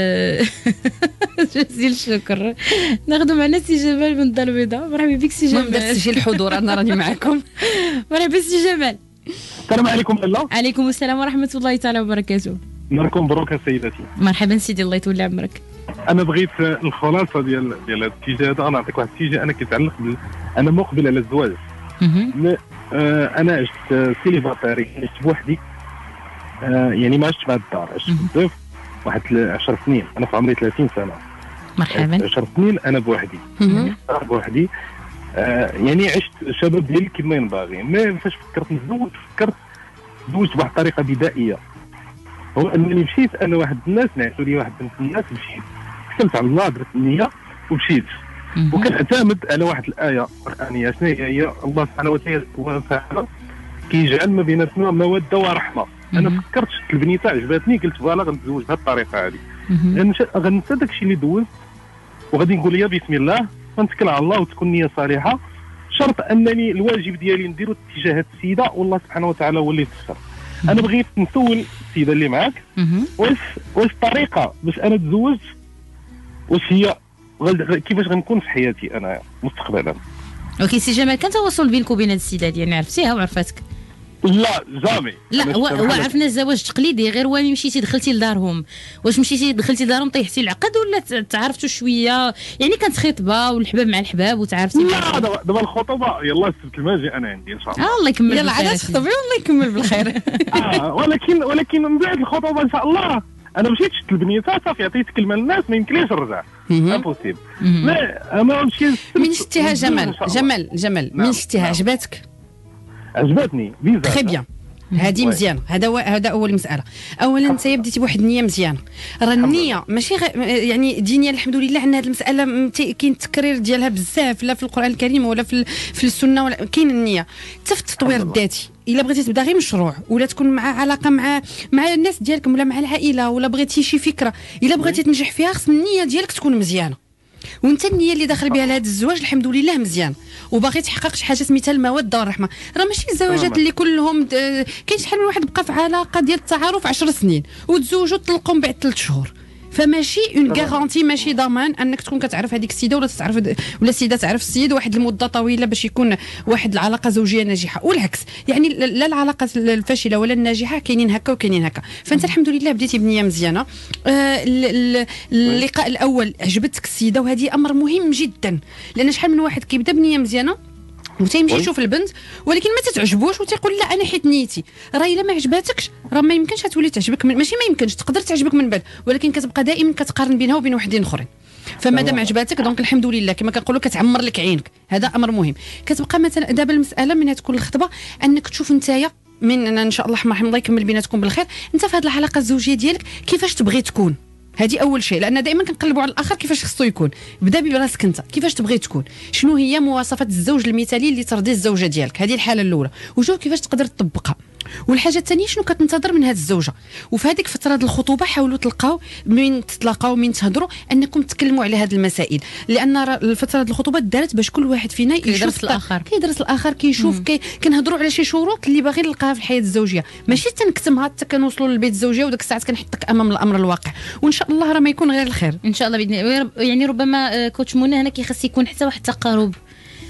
جزيل الشكر. ناخذ معنا سي جمال من الدار البيضاء. مرحبا بك سي جمال. تسجيل الحضور، انا راني معكم. مرحبا سي جمال. السلام عليكم. الله. عليكم السلام ورحمه الله تعالى وبركاته. نهاركم مبروك سيدتي. مرحبا سيدي، الله يطول عمرك. انا بغيت الخلاصه ديال هذا الاتجاه هذا. انا نعطيك واحد الاتجاه انا كيتعلق انا مقبل على الزواج. انا عشت سيليباتاري، عشت بوحدي. يعني ما عشتش مع الدار، عشت بزاف واحد 10 سنين. انا في عمري 30 سنه. مرحبا. 10 سنين انا بوحدي. بوحدي. يعني عشت الشباب ديالي كما ينبغي. ما فاش فكرت نتزوج، تزوجت بواحد الطريقه بدائيه. هو انني مشيت انا واحد الناس نعسوا لي واحد بنت الناس، مشيت كتبت على الله، درت النيه ومشيت. وكنعتمد على واحد الايه قرانيه. شنو هي؟ الله سبحانه وتعالى كيجعل ما بيناتنا موده ورحمه. انا فكرت شفت البنيته عجبتني، قلت فوالا غنتزوج بهذه الطريقه هذه. غنسى داكشي اللي دوزت وغادي نقول يا بسم الله، غنتكل على الله وتكون نيه صالحه. شرط انني الواجب ديالي نديرو اتجاه هذه السيده، والله سبحانه وتعالى هو اللي يفسر. انا بغيت نسول السيده اللي معاك واش الطريقه باش انا تزوجت واش هي كيفاش غنكون في حياتي انا مستقبلا. اوكي سي جمال، كان تواصل بينك وبين هذه السيده يعني عرفتيها وعرفاتك؟ لا جامي. لا هو عرفنا الزواج تقليدي، غير واني مشيتي دخلتي لدارهم. واش مشيتي دخلتي لدارهم طيحتي العقد، ولا تعرفتوا شويه يعني كانت خطبه والحباب مع الحباب وتعرفتي؟ لا دابا الخطوبه يلا السبت الماجي انا عندي ان شاء الله. الله يكمل. يلا عاد تخطبي والله يكمل بالخير. ولكن من بعد الخطوبه ان شاء الله انا مشيت شفت البنيته صافي، عطيت كلمه للناس ما يمكنليش نرجع. امبوسيبل. ما نمشي من شتيها جمال من شتيها عجباتك؟ عجبتني فيزا. تري بيان. هذه مزيانه. هذا اول مساله. اولا انت بديتي بواحد النيه مزيانه. راه النيه ماشي يعني دينيا الحمد لله عندنا هذه المساله كاين التكرير ديالها بزاف، لا في القران الكريم ولا في السنه، ولا كاين النيه حتى في التطوير الذاتي. الا بغيتي تبدا غير مشروع ولا تكون مع علاقه مع الناس ديالكم ولا مع العائله، ولا بغيتي شي فكره الا بغيتي تنجح فيها، خص النيه ديالك تكون مزيانه. وانت النيه اللي داخل بها لهذا الزواج الحمد لله مزيان، وباغي تحقق شي حاجه سميتها الموده والرحمه. راه ماشي الزواجات اللي كلهم كاين شحال من واحد بقى في علاقه ديال التعارف 10 سنين وتزوجوا تطلقوا من بعد 3 شهور. فماشي اون غارونتي، ماشي ضمان انك تكون كتعرف هذيك السيده ولا تعرف ولا السيده تعرف السيد واحد المده طويله باش يكون واحد العلاقه زوجيه ناجحه، والعكس. يعني لا العلاقه الفاشله ولا الناجحه كاينين هكا وكاينين هكا. فانت الحمد لله بديتي بنيه مزيانه. اللقاء الاول عجبتك السيده، وهذه امر مهم جدا، لان شحال من واحد كيبدا بنيه مزيانه وتيمشي يشوف البنت ولكن ما تتعجبوش وتيقول لا انا حيت نيتي. راه الا ما عجباتكش راه ما يمكنش تولي تعجبك ماشي ما يمكنش، تقدر تعجبك من بعد، ولكن كتبقى دائما كتقارن بينها وبين وحدين اخرين. فما دام عجباتك دونك الحمد لله كما كنقولوا كتعمر لك عينك، هذا امر مهم. كتبقى مثلا دابا المساله من تكون الخطبه انك تشوف نتايا من ان شاء الله الرحمن الله يكمل بيناتكم بالخير، انت في هذه العلاقه الزوجيه ديالك كيفاش تبغي تكون. هذه اول شيء، لان دائما كنقلبوا على الاخر كيفاش خصو يكون. بدا براسك انت كيفاش تبغي تكون، شنو هي مواصفات الزوج المثالي اللي ترضي الزوجه ديالك. هذه الحاله الاولى، وشوف كيفاش تقدر تطبقها. والحاجه الثانيه شنو كتنتظر من هذه الزوجه. وفي هذيك فتره الخطوبه حاولوا تلقاو من تتلاقاو من تهضروا انكم تكلموا على هذه المسائل، لان الفتره الخطوبه دارت باش كل واحد فينا يدرس الاخر، كيدرس الاخر، كيشوف كنهضروا على شي شروط اللي باغي نلقاها في الحياه الزوجيه، ماشي تنكتمها حتى كنوصلوا للبيت الزوجيه وديك الساعات كنحطك امام الامر الواقع. وان شاء الله راه ما يكون غير الخير ان شاء الله باذن الله. يعني ربما كوتش منى هنا كيخص يكون حتى واحد التقارب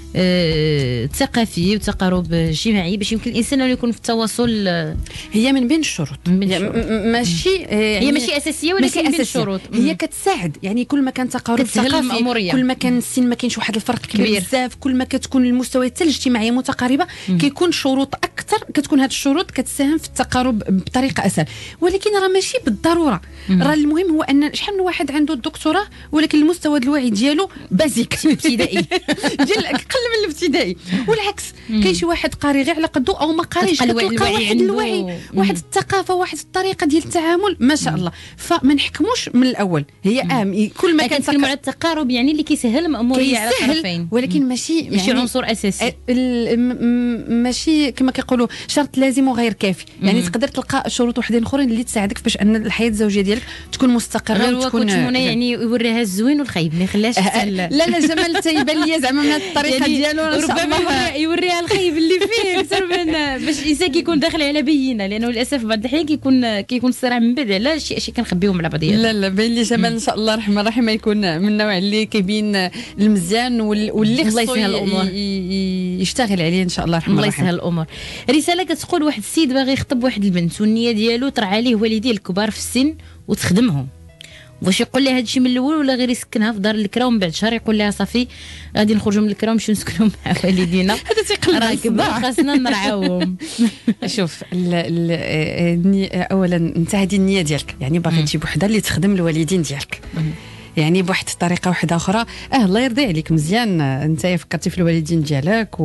ثقافي وتقارب اجتماعي باش يمكن الانسان انه يكون في التواصل. هي من بين الشروط، ماشي هي ماشي اساسيه ولكن من بين الشروط. هي كتساعد، يعني كل ما كان تقارب ثقافي، كل ما كان السن ما كانش واحد الفرق كبير بزاف، كل ما كتكون المستويات الاجتماعيه متقاربه كيكون شروط اكثر، كتكون هذه الشروط كتساهم في التقارب بطريقه اسهل. ولكن راه ماشي بالضروره، راه المهم هو ان شحال من واحد عنده الدكتوراه ولكن المستوى الوعي ديالو بازيك ابتدائي ديال اقل من الابتدائي، والعكس كاين شي واحد قاري غير على قدو او ما قاريش، كتلقى واحد الوعي، واحد الثقافه، واحد الطريقه ديال التعامل ما شاء الله. فما نحكموش من الاول، هي كل ما كان كنتكلموا على التقارب يعني اللي كيسهل المأموريه على الطرفين، ولكن ماشي عنصر اساسي، ماشي كما كيقولوا شرط لازم وغير كافي. يعني تقدر تلقى شروط وحدين اخرين اللي تساعدك باش ان الحياه الزوجيه ديالك تكون مستقره وتكون يعني يوريها الزوين والخايب، ما يخليهاش لا جمال تيبان لي زعما من الطريقه ديالو ربما يوريها الخايب اللي فيه اكثر من باش الانسان كيكون داخل على بينه، لانه للاسف بعض الاحيان كيكون الصراع من بعد على شي اشياء كنخبيوهم على بعضياتنا. لا باين لي جمال ان شاء الله الرحمن الرحيم يكون من النوع اللي كيبين المزيان واللي خصو يشتغل عليه ان شاء الله الرحمن الرحيم. الله يسهل الامور. رساله كتقول واحد السيد باغي يخطب واحد البنت والنيه ديالو ترعى عليه والديه الكبار في السن وتخدمهم، واش يقول لها هادشي من الاول ولا غير يسكنها في دار الكرا ومن بعد شهر يقول لها صافي غادي نخرجوا من الكرا ونمشيو نسكنوا مع والدينا؟ هذا تيقلب راه كبار خاصنا نرعاوهم. شوف اولا انت هذه النيه ديالك، يعني باغي تجيب وحده اللي تخدم الوالدين ديالك، يعني بواحد الطريقه واحده اخرى. الله يرضي عليك، مزيان انت فكرتي في الوالدين ديالك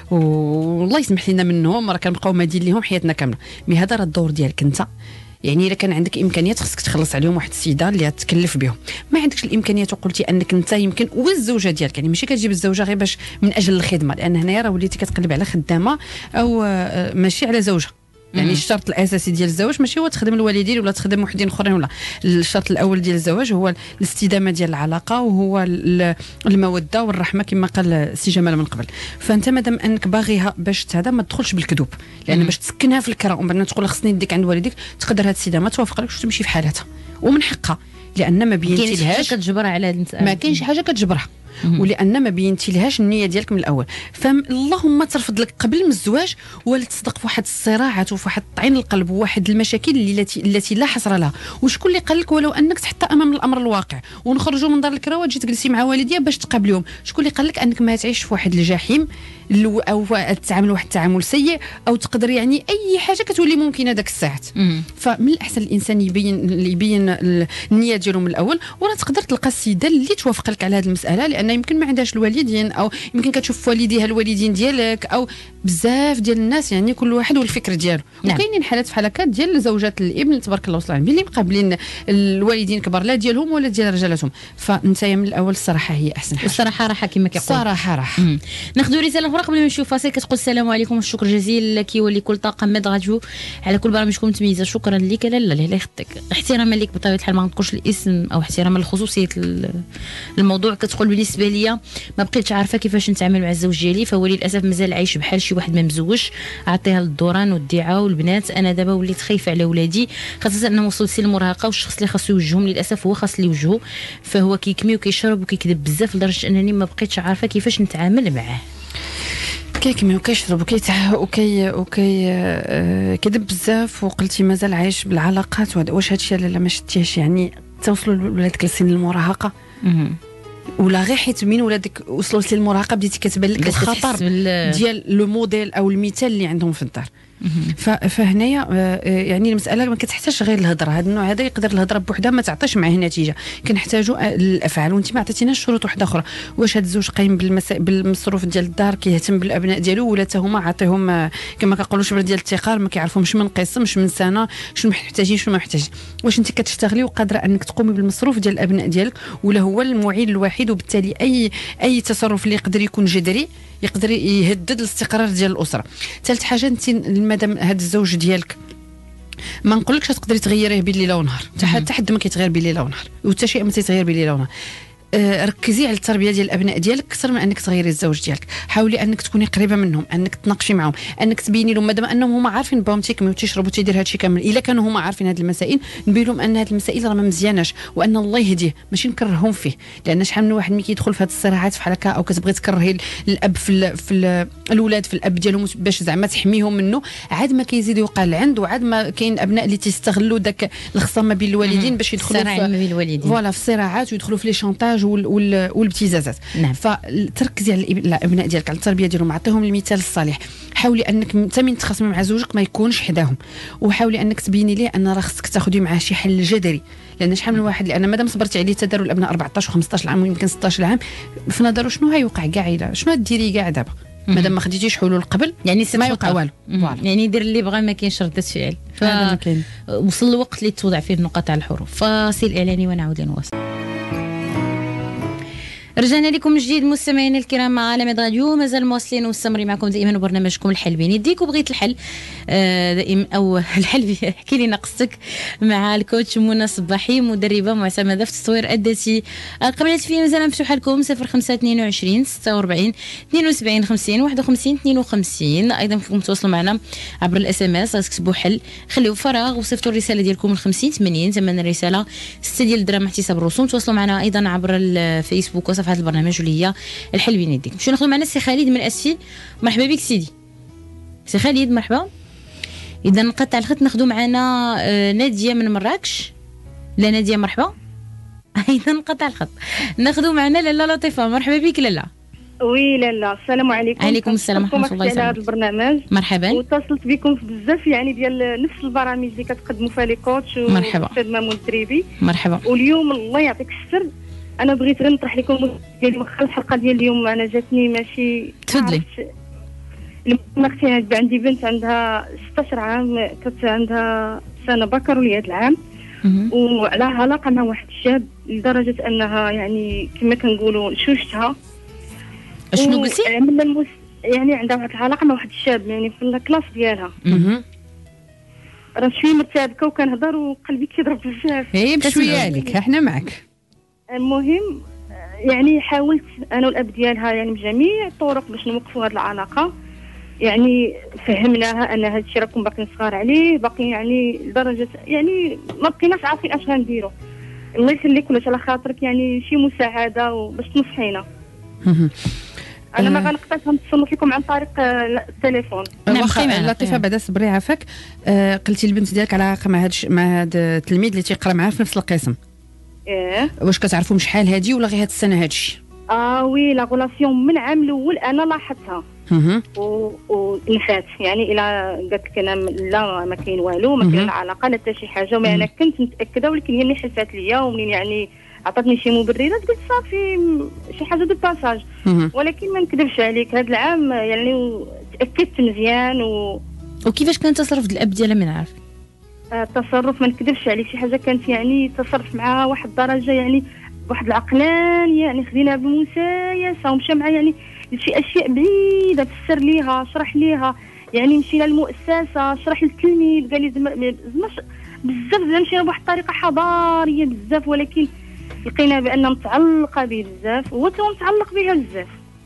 والله يسمح لنا منهم، راه كنبقاو مادين ليهم حياتنا كامله. مي هذا راه الدور ديالك انت، يعني الا كان عندك امكانيات خصك تخلص عليهم واحد السيده اللي تكلف بهم. ما عندكش الامكانيات وقلتي انك انت يمكن والزوجه ديالك، يعني ماشي كتجيب الزوجه غير باش من اجل الخدمه، لان هنايا راه وليتي كتقلب على خدامه او ماشي على زوجه. يعني الشرط الاساسي ديال الزواج ماشي هو تخدم الوالدين ولا تخدم وحدين اخرين، ولا الشرط الاول ديال الزواج هو الاستدامه ديال العلاقه، وهو الموده والرحمه كما قال سي جمال من قبل. فانت مادام انك باغيها باش هذا ما تدخلش بالكذوب، لان باش تسكنها في الكرا ومن بعد تقول خصني نديك عند والديك، تقدر هذه السيده ما توافق لكش وتمشي في حالتها، ومن حقها لان ما بينتيلهاش كتجبرها على هذه المساله، ما كاينش حاجه كتجبرها، ولان ما بينتيلهاش النيه ديالك من الاول. فاللهم ترفض لك قبل من الزواج ولا تصدق في واحد الصراعات وفي واحد طعين القلب وواحد المشاكل التي لا حصر لها. وشكون اللي قال لك ولو انك تحت امام الامر الواقع ونخرجوا من دار الكرا وتجي تجلسي مع والديها باش تقابليهم، شكون اللي قال لك انك ما تعيش في واحد الجحيم او تعامل واحد التعامل سيء، او تقدر يعني اي حاجه كتولي ممكنه داك الساعات. فمن الاحسن الانسان يبين النيه ديالو من الاول، ولا تقدر تلقى السيده اللي توافق لك على هذه المساله، لان يمكن ما عندهاش الوالدين، او يمكن كتشوف والديها الوالدين ديالك، او بزاف ديال الناس، يعني كل واحد والفكر ديالو. وكاينين حالات بحال هكا ديال زوجات الابن تبارك الله وصل اللي مقابلين الوالدين كبار لا ديالهم ولا ديال رجالاتهم. فانت من الاول الصراحه هي احسن حاجه، الصراحه راحه كما كيقول، الصراحه راحه. ناخذ رساله اخرى قبل ما نمشيو فاصل. كتقول السلام عليكم والشكر جزيل لك ولكل طاقم ميد راديو على كل برامجكم متميزه. شكرا لك. لا الله يخطيك، احتراما لك بطبيعه الحال، ما نذكرش الاسم او احتراما لخصوصيه الموضوع. كتقول بالنسبه ليا ما بقيتش عارفه كيفاش نتعامل مع الزوج ديالي، فهو للاسف مازال عايش بحال شي واحد ما مزوج، اعطيها للدوران والدعاء والبنات. انا دابا وليت خايفه على ولادي، خاصه انهم وصلوا لسن المراهقه، والشخص اللي خاصو يوجههم للاسف هو خاص اللي يوجهه، فهو كيكمي وكيشرب وكيكذب بزاف لدرجه انني ما بقيتش عارفه كيفاش نتعامل معاه. كيكمي وكيشرب كيدب بزاف، وقلتي مازال عايش بالعلاقات. واش هادشي لا ما شتيش يعني توصلوا لولادك لسن المراهقه؟ ولا غير حيت من ولادك وصلوا لسن المراهقه بديتي كتبان لك الخطر ديال لو موديل او المثال اللي عندهم في الدار. فهنايا يعني المساله ما كتحتاجش غير الهضره، هذا النوع هذا يقدر الهضره بوحدها ما تعطيش معاه نتيجه، كنحتاجوا الافعال. وانت ما عطيتيناش شروط واحده اخرى، واش هذا الزوج قايم بالمصروف ديال الدار، كيهتم بالابناء ديالو، ولا حتى هما عاطيهم كما كنقولوا شبر ديال التقار ما كيعرفهمش من قسم من سنه شنو محتاجين شنو ما محتاجين. واش انت كتشتغلي وقادره انك تقومي بالمصروف ديال الابناء ديالك، ولا هو المعين الوحيد؟ وبالتالي اي تصرف اللي يقدر يكون جذري يقدر يهدد الاستقرار ديال الاسره. ثالث حاجه، انت مادام هذا الزوج ديالك ما نقولكش تقدري تغيريه بين ليله ونهار، حتى حد ما كيتغير بين ليله ونهار، وحتى شيء ما تيتغير بين ليله ونهار. ركزي على التربيه ديال الابناء ديالك اكثر من انك تغيري الزوج ديالك. حاولي انك تكوني قريبه منهم، انك تناقشي معهم، انك تبيني لهم مادام انهم هما عارفين باهم تيكميو وتيشربوا تيدير هادشي كامل. الا كانوا هما عارفين هاد المسائل نبين لهم ان هاد المسائل راه ما مزياناش وان الله يهديه، ماشي نكرههم فيه. لان شحال من واحد ملي كيدخل في هاد الصراعات بحال هكا او كتبغي تكرهي الاب في الاولاد في الاب ديالهم باش زعما تحميهم منه، عاد ما كيزيد يوقع العند، وعاد ما كاين ابناء اللي تيستغلوا داك الخصام ما بين الوالدين باش يدخلوا في فوالا في الصراعات ويدخلوا في لي شانطاج والابتزازات. نعم. فتركزي على الابناء ديالك، على التربيه ديالهم، عطيهم المثال الصالح. حاولي انك انت من تخاصمي مع زوجك ما يكونش حداهم، وحاولي انك تبيني ليه ان راه خصك تاخذي معاه شي حل جذري. لان شحال من واحد لان مادام صبرتي عليه تداروا الابناء 14 و15 عام ويمكن 16 عام، في نظره شنو هيوقع كاع الا شنو ديري كاع دابا مادام ما خديتيش حلول قبل، يعني ما يوقع والو. يعني دير اللي بغى، ما كاينش رده فعل. وصل الوقت اللي توضع فيه النقاط على الحروف. فاصل اعلاني ونعود نواصل. رجعنا لكم جديد مستمعينا الكرام مع عالم راديو، مازال مواصلين ومستمرين معكم دائما وبرنامجكم الحل بين يديك. وبغيت الحل دائما او الحل احكي لنا قصتك مع الكوتش منى صباحي، مدربه معتمده في التطوير الذاتي. الارقام الهاتفيه مازال مفتوحه لكم 0522 46 72 50 51 52. ايضا فيكم تواصلوا معنا عبر الاس ام اس، تكتبوا حل خليوا فراغ وصيفطوا الرساله ديالكم ل 50 80. ثمن الرساله 6 ديال الدراهم احتساب الرسوم. تواصلوا معنا ايضا عبر الفيسبوك وصفحه البرنامج اللي هي الحل بين يديك. نمشيو ناخذ معنا السي خالد من اسفي. مرحبا بك سيدي. سي خالد مرحبا. اذا نقطع الخط ناخذ معنا ناديه من مراكش. لا ناديه مرحبا. ايضا نقطع الخط ناخذ معنا لاله لطيفه. مرحبا بك لاله. وي لاله السلام عليكم. عليكم السلام ورحمه الله وبركاته. على هذا البرنامج مرحبا. واتصلت بكم في بزاف يعني ديال نفس البرامج اللي كتقدموا فيها لي كوتش مرحبا والاستاذ مامون الدريبي. مرحبا. واليوم الله يعطيك السر انا بغيت غير نطرح لكم ديال واخا الحلقه ديال اليوم انا جاتني ماشي تفضلي. اختي عندي بنت عندها 16 عام، كانت عندها سنه بكالوريا العام وعلى علاقه مع واحد الشاب لدرجه انها يعني كما كنقولوا شوشتها. شنو قلتي؟ يعني عندها واحد العلاقه مع واحد الشاب يعني في الكلاس ديالها. راه شويه مرتبكه وكنهضر وقلبي كيضرب بزاف. هي بشويه عليك احنا معك. المهم يعني حاولت انا والاب ديالها يعني بجميع الطرق باش نوقفوا هذه العلاقه. يعني فهمناها ان هذا الشيء راكم باقيين صغار عليه، باقي يعني لدرجه يعني ما بقيناش عارفين اش غنديروا. الله يخليك ولا على خاطرك يعني شي مساعده وباش تنصحينا. انا ما غنقدرش نتصنت لكم عن طريق التليفون. واخا لطيفه بعدا صبري عافاك. قلتي البنت ديالك على علاقه مع هذا التلميذ اللي تيقرا معاه في نفس القسم. واش كتعرفوا شحال هادي ولا غير هاد السنه هادشي؟ وي لا غولاسيون من العام الاول انا لاحظتها ونفات يعني الى قالت لك انا لا ما كاين والو، ما كاين لا علاقه لا حتى شي حاجه. وما انا كنت متاكده، ولكن هي ملي حسات ليا ومنين يعني عطاتني شي مبررات قلت صافي شي حاجه دو باساج. ولكن ما نكذبش عليك هذا العام يعني تاكدت مزيان. وكيفاش كان تصرف الاب ديالها من عارف؟ التصرف ما نكذبش عليك شي حاجه كانت يعني تصرف معها واحد الدرجه يعني واحد العقلان يعني خدينا بمسايسه ومشى معها يعني شي اشياء بعيده فسر ليها شرح ليها يعني مشينا للمؤسسه شرح للتلميذ قال لي بزاف مشينا بواحد الطريقه حضاريه بزاف. ولكن لقينا بان متعلقه به بزاف وهو متعلق بها بزاف.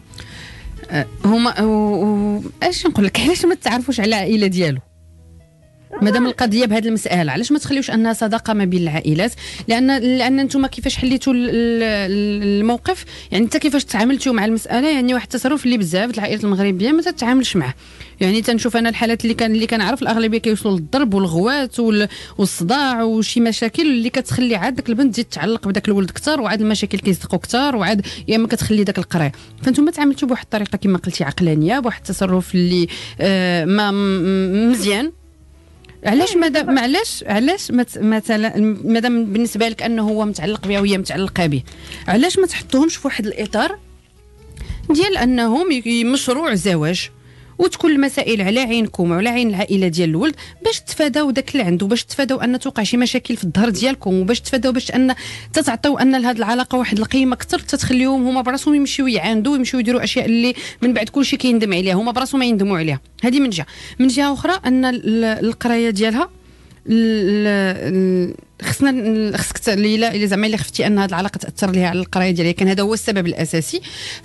هما اش نقول لك علاش ما تعرفوش على العائله ديالو؟ مادام القضيه بهذه المساله علاش ما تخليوش انها صداقه ما بين العائلات؟ لان انتم كيفاش حليتوا الموقف يعني انت كيفاش تعاملتوا مع المساله يعني واحد التصرف اللي بزاف العائلات المغربيه ما تتعاملش معه. يعني تنشوف انا الحالات اللي كنعرف الاغلبيه كيوصلوا للضرب والغوات والصداع وشي مشاكل اللي كتخلي عاد داك البنت تزيد تعلق بداك الولد اكثر وعاد المشاكل كيصدقوا اكثر وعاد يا اما كتخلي داك القرايه. فانتم تعاملتوا بواحد الطريقه كما قلتي عقلانيه بواحد التصرف اللي ما مزيان. علاش مثلا مادام بالنسبه لك انه هو متعلق بها وهي متعلقه به علاش ما تحطوهمش في واحد الاطار ديال انهم مشروع زواج وتكون المسائل على عينكم وعلى عين العائله ديال الولد باش تفاداو داك اللي عنده باش تفاداو ان توقع شي مشاكل في الظهر ديالكم وباش تفاداو باش ان تتعطيو ان لهاد العلاقه واحد القيمه اكثر تتخليوهم هما براسهم يمشيو يعاندوا ويمشيو يديروا اشياء اللي من بعد كلشي كيندم عليها هما براسهم ما يندموا عليها. هذه من جهه اخرى ان القرايه ديالها خصك ليلى الا زعما الا خفتي ان هذه العلاقه تاثر ليها على القرايه ديالها، كان هذا هو السبب الاساسي،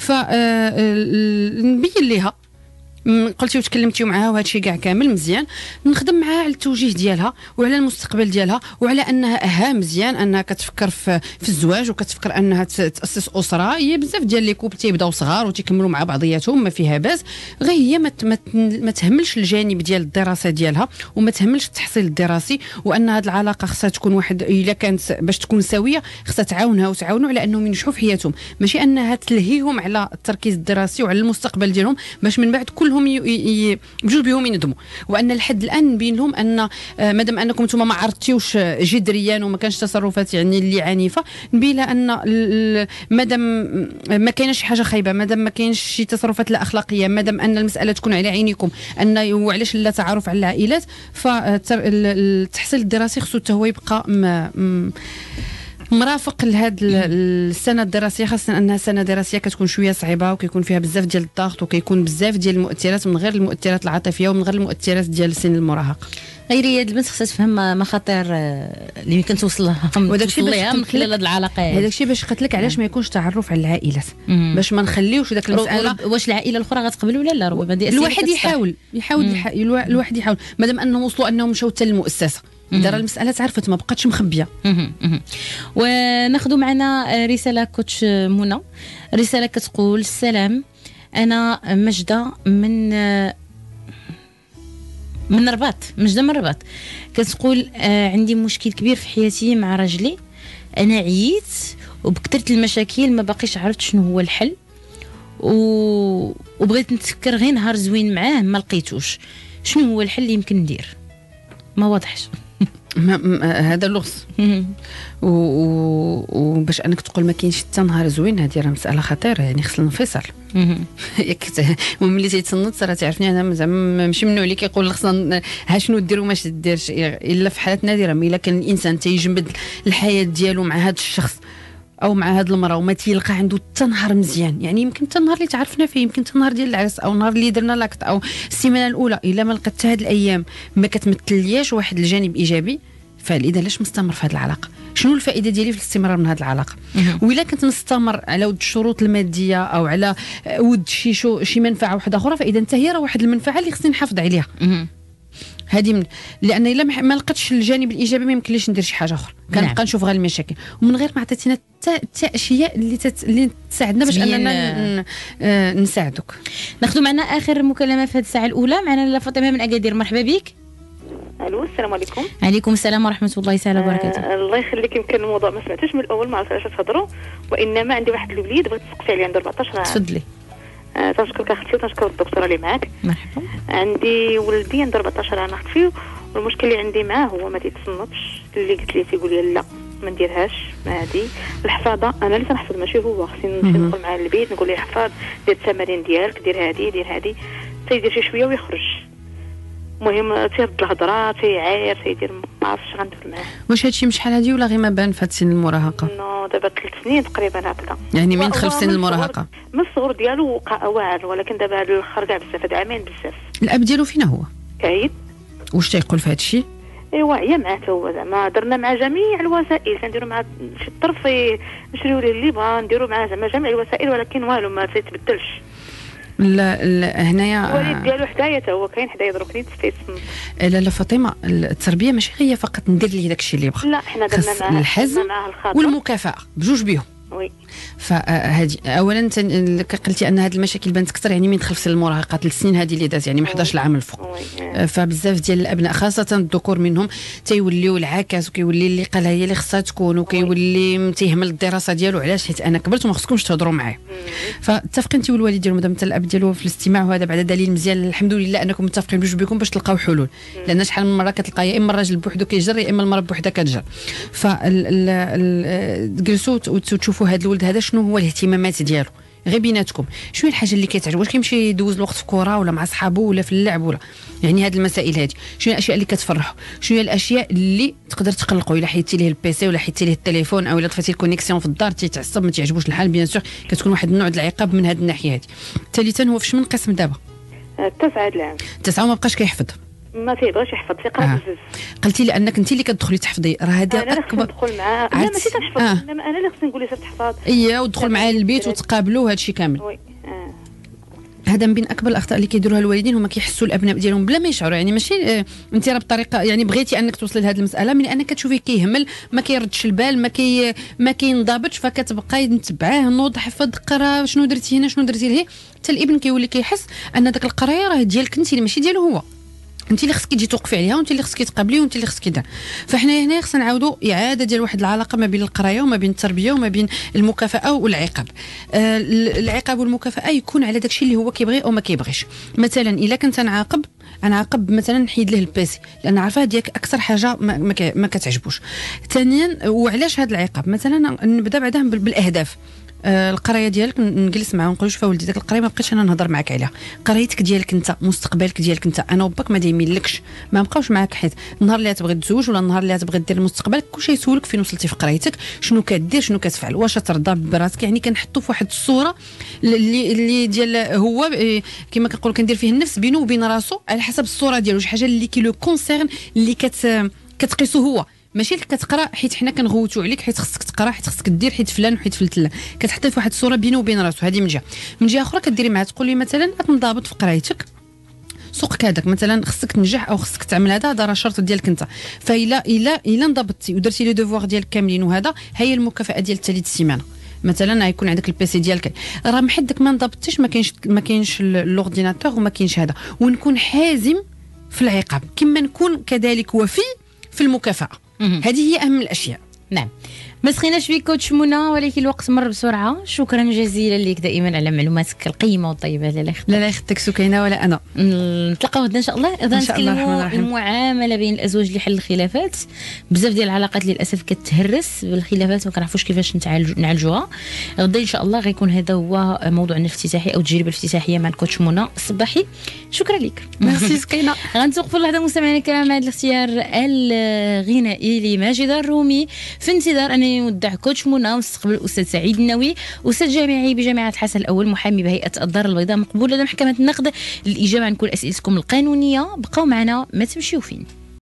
نبين ليها قلتي وتكلمتي معها وهذا الشيء كاع كامل مزيان، نخدم معها على التوجيه ديالها وعلى المستقبل ديالها وعلى انها مزيان انها كتفكر في الزواج وكتفكر انها تاسس اسره. هي بزاف ديال لي كوب تيبداو صغار وتيكملوا مع بعضياتهم ما فيها باس، غير هي ما تهملش الجانب ديال الدراسه ديالها وما تهملش التحصيل الدراسي، وان هذه العلاقه خصها تكون واحد الا كانت باش تكون سويه خصها تعاونها وتعاونوا على انهم ينجحوا في حياتهم، ماشي انها تلهيهم على التركيز الدراسي وعلى المستقبل ديالهم باش من بعد كلهم بجوج بهم يندموا. وان الحد الان نبين لهم ان مادام انكم نتوما ما عرضتيوش جذريا وما كانش تصرفات يعني اللي عنيفه، نبين لها ان مادام ما كاينش شي حاجه خايبه، مادام ما كاينش شي تصرفات لا اخلاقيه، مادام ان المساله تكون على عينيكم ان وعلاش لا تعارف على العائلات، فالتحصيل الدراسي خصو حتى هو يبقى مرافق لهاد السنه الدراسيه، خاصه انها سنه دراسيه كتكون شويه صعيبه وكيكون فيها بزاف ديال الضغط وكيكون بزاف ديال المؤثرات من غير المؤثرات العاطفيه ومن غير المؤثرات ديال سن المراهقه. غير هي البنت خصها تفهم مخاطر اللي يمكن توصل لها من خلال هذه العلاقه. هذاك الشيء باش قلت لك علاش ما يكونش تعرف على العائلات، باش ما نخليوش داك المساله واش العائله الاخرى غتقبل ولا لا. ربما الواحد الواحد يحاول مادام انهم وصلوا انهم مشاو حتى للمؤسسه دار المساله تعرفت ما بقاتش مخبيه. وناخذ معنا رساله كوتش منى. رساله كتقول: السلام، انا مجده من الرباط. مجده من الرباط كتقول: عندي مشكل كبير في حياتي مع راجلي، انا عييت وبكثره المشاكل ما باقيش عرفت شنو هو الحل، وبغيت نتفكر غير نهار زوين معاه ما لقيتوش. شنو هو الحل اللي يمكن ندير؟ ما واضحش. هذا اللغز وباش انك تقول ما كاينش حتى نهار زوين، هذه راه مساله خطيره، يعني خصنا ننفصل. ملي تيتصنت راه تعرفني انا زعما ماشي منو اللي كيقول خصنا ها شنو دير وما ديرش، الا في حالات نادره. الا كان الانسان تيجمد الحياه ديالو مع هذا الشخص او مع هاد المراه وما تيلقى عنده حتى نهار مزيان، يعني يمكن حتى النهار اللي تعرفنا فيه، يمكن حتى النهار ديال العرس او النهار اللي درنا لاكت او السيمانه الاولى، الا ما لقيت هاد الايام ما كتمثلياش واحد الجانب ايجابي، فاذا لاش مستمر في هذه العلاقه؟ شنو الفائده ديالي في الاستمرار من هذه العلاقه؟ وإلا كنت مستمر على ود الشروط الماديه او على ود شي منفعه واحده اخرى، فاذا انت هي راه واحد المنفعه اللي خصني نحافظ عليها. هذه لان الا ما لقيتش الجانب الايجابي ما يمكنليش ندير شي حاجه اخرى، كنبقى نشوف غير المشاكل ومن غير ما عطيتينا حتى اشياء اللي تساعدنا باش اننا نساعدوك. ناخذ معنا اخر مكالمه في هذه الساعه الاولى. معنا فاطمه من اكادير. مرحبا بك. الو، السلام عليكم. عليكم السلام ورحمه الله تعالى وبركاته. الله يخليك، يمكن الموضوع ما سمعتوش من الاول، ما عرفتش علاش تهضروا، وانما عندي واحد الوليد بغيت تسقسي عليه، عنده 14 عام. تفضلي. تنشكرك اختي وتنشكر الدكتوره اللي معاك. مرحبا. عندي ولدي عنده 14 عام اختي، والمشكل اللي عندي معاه هو ما تيتصنتش. اللي قلت لي تيقول لي لا ما نديرهاش. هذه الحفاظه انا اللي تنحفظ ماشي هو، خصني نمشي ندخل معاه للبيت نقول له حفاظ، دير التمارين ديالك، دير هذه تيدير شي شويه ويخرج. المهم تيرد الهضره، تيعاير، تيدير ما عرفتش غندير معاه. واش هادشي من شحال هادي ولا غير ما بان في هاد سن المراهقه؟ نو دابا 3 سنين تقريبا هكذا، يعني من دخل في سن المراهقه. من الصغر ديالو وقع واعر، ولكن دابا هاد الاخر كاع بزاف، هاد عامين بزاف. الاب ديالو فينا هو؟ كاين. واش تيقول في هادشي؟ ايوا عيا معاه هو، زعما درنا مع جميع الوسائل، كنديروا مع شي طرف نشريو ليه اللي بغا، نديروا معاه زعما جميع الوسائل، ولكن والو ما تيتبدلش. لا هنايا الوالد ديالو حدايا حتى هو كاين حدايا دروك نيت لا فاطمه، التربيه ماشي هي فقط ندير ليه داكشي اللي بغا، لا حنا درنا معاه الحزم والمكافاه بجوج بيهم. وي فهذه اولا قلتي ان هذه المشاكل بانت اكثر يعني من دخل في المراهقه 3 سنين هذه اللي دازت، يعني من 11 عام الفوق. فبزاف ديال الابناء خاصه الذكور منهم تيوليو العكاس، وكيولي اللي قالها هي اللي خصها تكون، وكيولي تيهمل الدراسه ديالو. علاش؟ حيت انا كبرت وما خصكمش تهضروا معايا. فاتفقين انت والوالد ديالو مادام الاب ديالو في الاستماع، وهذا بعد دليل مزيان الحمد لله انكم متفقين بجوج بكم باش تلقاو حلول. لان شحال من مره كتلقى يا اما الراجل بوحدو كيجر يا اما المراه بوحدها كتجر. جلسوا وتشوفوا هذا الولد هذا شنو هو الاهتمامات ديالو غير بيناتكم، شنو الحاجه اللي كتعجبو، واش كيمشي يدوز الوقت في كره ولا مع صحابو ولا في اللعب ولا يعني هاد المسائل هذه، شنو الاشياء اللي كتفرحوا، شنو هي الاشياء اللي تقدر تقلقوا، الا حيدتي ليه البيسي ولا حيدتي ليه التليفون او الا طفيتي الكونيكسيون في الدار تيتعصب ما تعجبوش الحال، بيان سور كتكون واحد النوع ديال العقاب من هاد الناحيه هذه. ثالثا هو فاش من قسم دابا 9 العام 9 وما بقاش كيحفظ. ما تيبغيش يحفظ تيقرا بزاف. قلتي لي انك انت اللي كتدخلي تحفظي، راه هذا انا خصني ندخل معاه، لا ماشي تنحفظ، انما انا اللي خصني نقول لها سير تحفظ وتدخل معاه للبيت وتقابلوا هذا الشيء كامل. وي هذا من بين اكبر الاخطاء اللي كيديروها الوالدين، هما كيحسوا الابناء ديالهم بلا ما يشعروا. يعني ماشي انت راه بطريقه يعني بغيتي انك توصلي لهذه المساله، من انك كتشوفيه كيهمل، ما كيردش البال، ما كينضبطش، فكتبقاي نتبعاه نوض حفظ قرا شنو درتي هنا شنو درتي لهيه، حتى الابن كيولي كيحس ان داك القرايه راه ديالك انت ماشي ديالو هو، انت اللي خصك تجي توقفي عليها، وانت اللي خصك تقابليه، وانت اللي خصك دير. فاحنا هنا خصنا نعاودوا اعاده ديال واحد العلاقه ما بين القرايه وما بين التربيه وما بين المكافاه والعقاب. العقاب والمكافاه يكون على داكشي اللي هو كيبغي او ما كيبغيش. مثلا الا كنت نعاقب مثلا نحيد له البيسي لان عارفه ديك اكثر حاجه ما كتعجبوش. ثانيا وعلاش هذا العقاب؟ مثلا نبدا بعدا بالاهداف. القرايه ديالك نجلس معاه ونقول شوف ولدي داك القرايه ما بقيتش انا نهضر معاك عليها، قرايتك ديالك انت، مستقبلك ديالك انت، انا وباك ما دايمينلكش، ما نبقاوش معاك حيت النهار اللي تبغي تزوج ولا النهار اللي تبغي دير مستقبلك كلشي يسولك فين وصلتي في قرايتك، شنو كدير شنو كتفعل، واش ترضى براسك. يعني كنحطوا في واحد الصوره اللي ديال هو كما كنقولوا كندير فيه النفس بينه وبين راسو على حسب الصوره ديالو، شي حاجه اللي كي لو كونسيرن اللي كتقيسو هو، ماشي اللي كتقرا حيت حنا كنغوتوا عليك حيت خصك تقرا حيت خصك دير حيت فلان وحيت فلتله، كتحطي في واحد الصوره بينه وبين راسو. هذه من جهه اخرى كديري معاه تقولي مثلا تنضبط في قرايتك، سوقك هذاك مثلا خصك تنجح او خصك تعمل هذا راه شرط ديالك انت، فإلا انضبطتي ودرتي لي دوفوار ديالك كاملين وهذا هي المكافاه ديال ثالث السيمانه. مثلا غيكون عندك البيسي ديالك راه محدك ما انضبطتيش، ما كاينش لورديناتور وما كاينش هذا، ونكون حازم في العقاب كما نكون كذلك وفي في المكافاه. هذه هي اهم الاشياء. نعم، ما سخيناش بك كوتش منى، ولكن الوقت مر بسرعه. شكرا جزيلا لك دائما على معلوماتك القيمه والطيبه. لا يخطيك سكينه ولا انا. نتلاقاو غدا ان شاء الله. غدا نتكلموا المعامله بين الازواج اللي حل الخلافات. بزاف ديال العلاقات للاسف كتهرس بالخلافات وما كنعرفوش كيفاش نعالجوها. غدا ان شاء الله غيكون هذا هو موضوعنا الافتتاحي او التجربه الافتتاحيه مع الكوتش منى الصباحي. شكرا لك. ميرسي سكينه. غنتوقفوا لحظه مستمعينا الكرام مع الاختيار الغنائي لماجد الرومي في انتظار ان يودع كوتش منى مستقبل الاستاذ سعيد النووي، استاذ جامعي بجامعه الحسن الاول، محامي بهيئه الدار البيضاء، مقبول لدى محكمه النقد للاجابه عن كل اسئلتكم القانونيه. بقاو معنا ما تمشيو فين.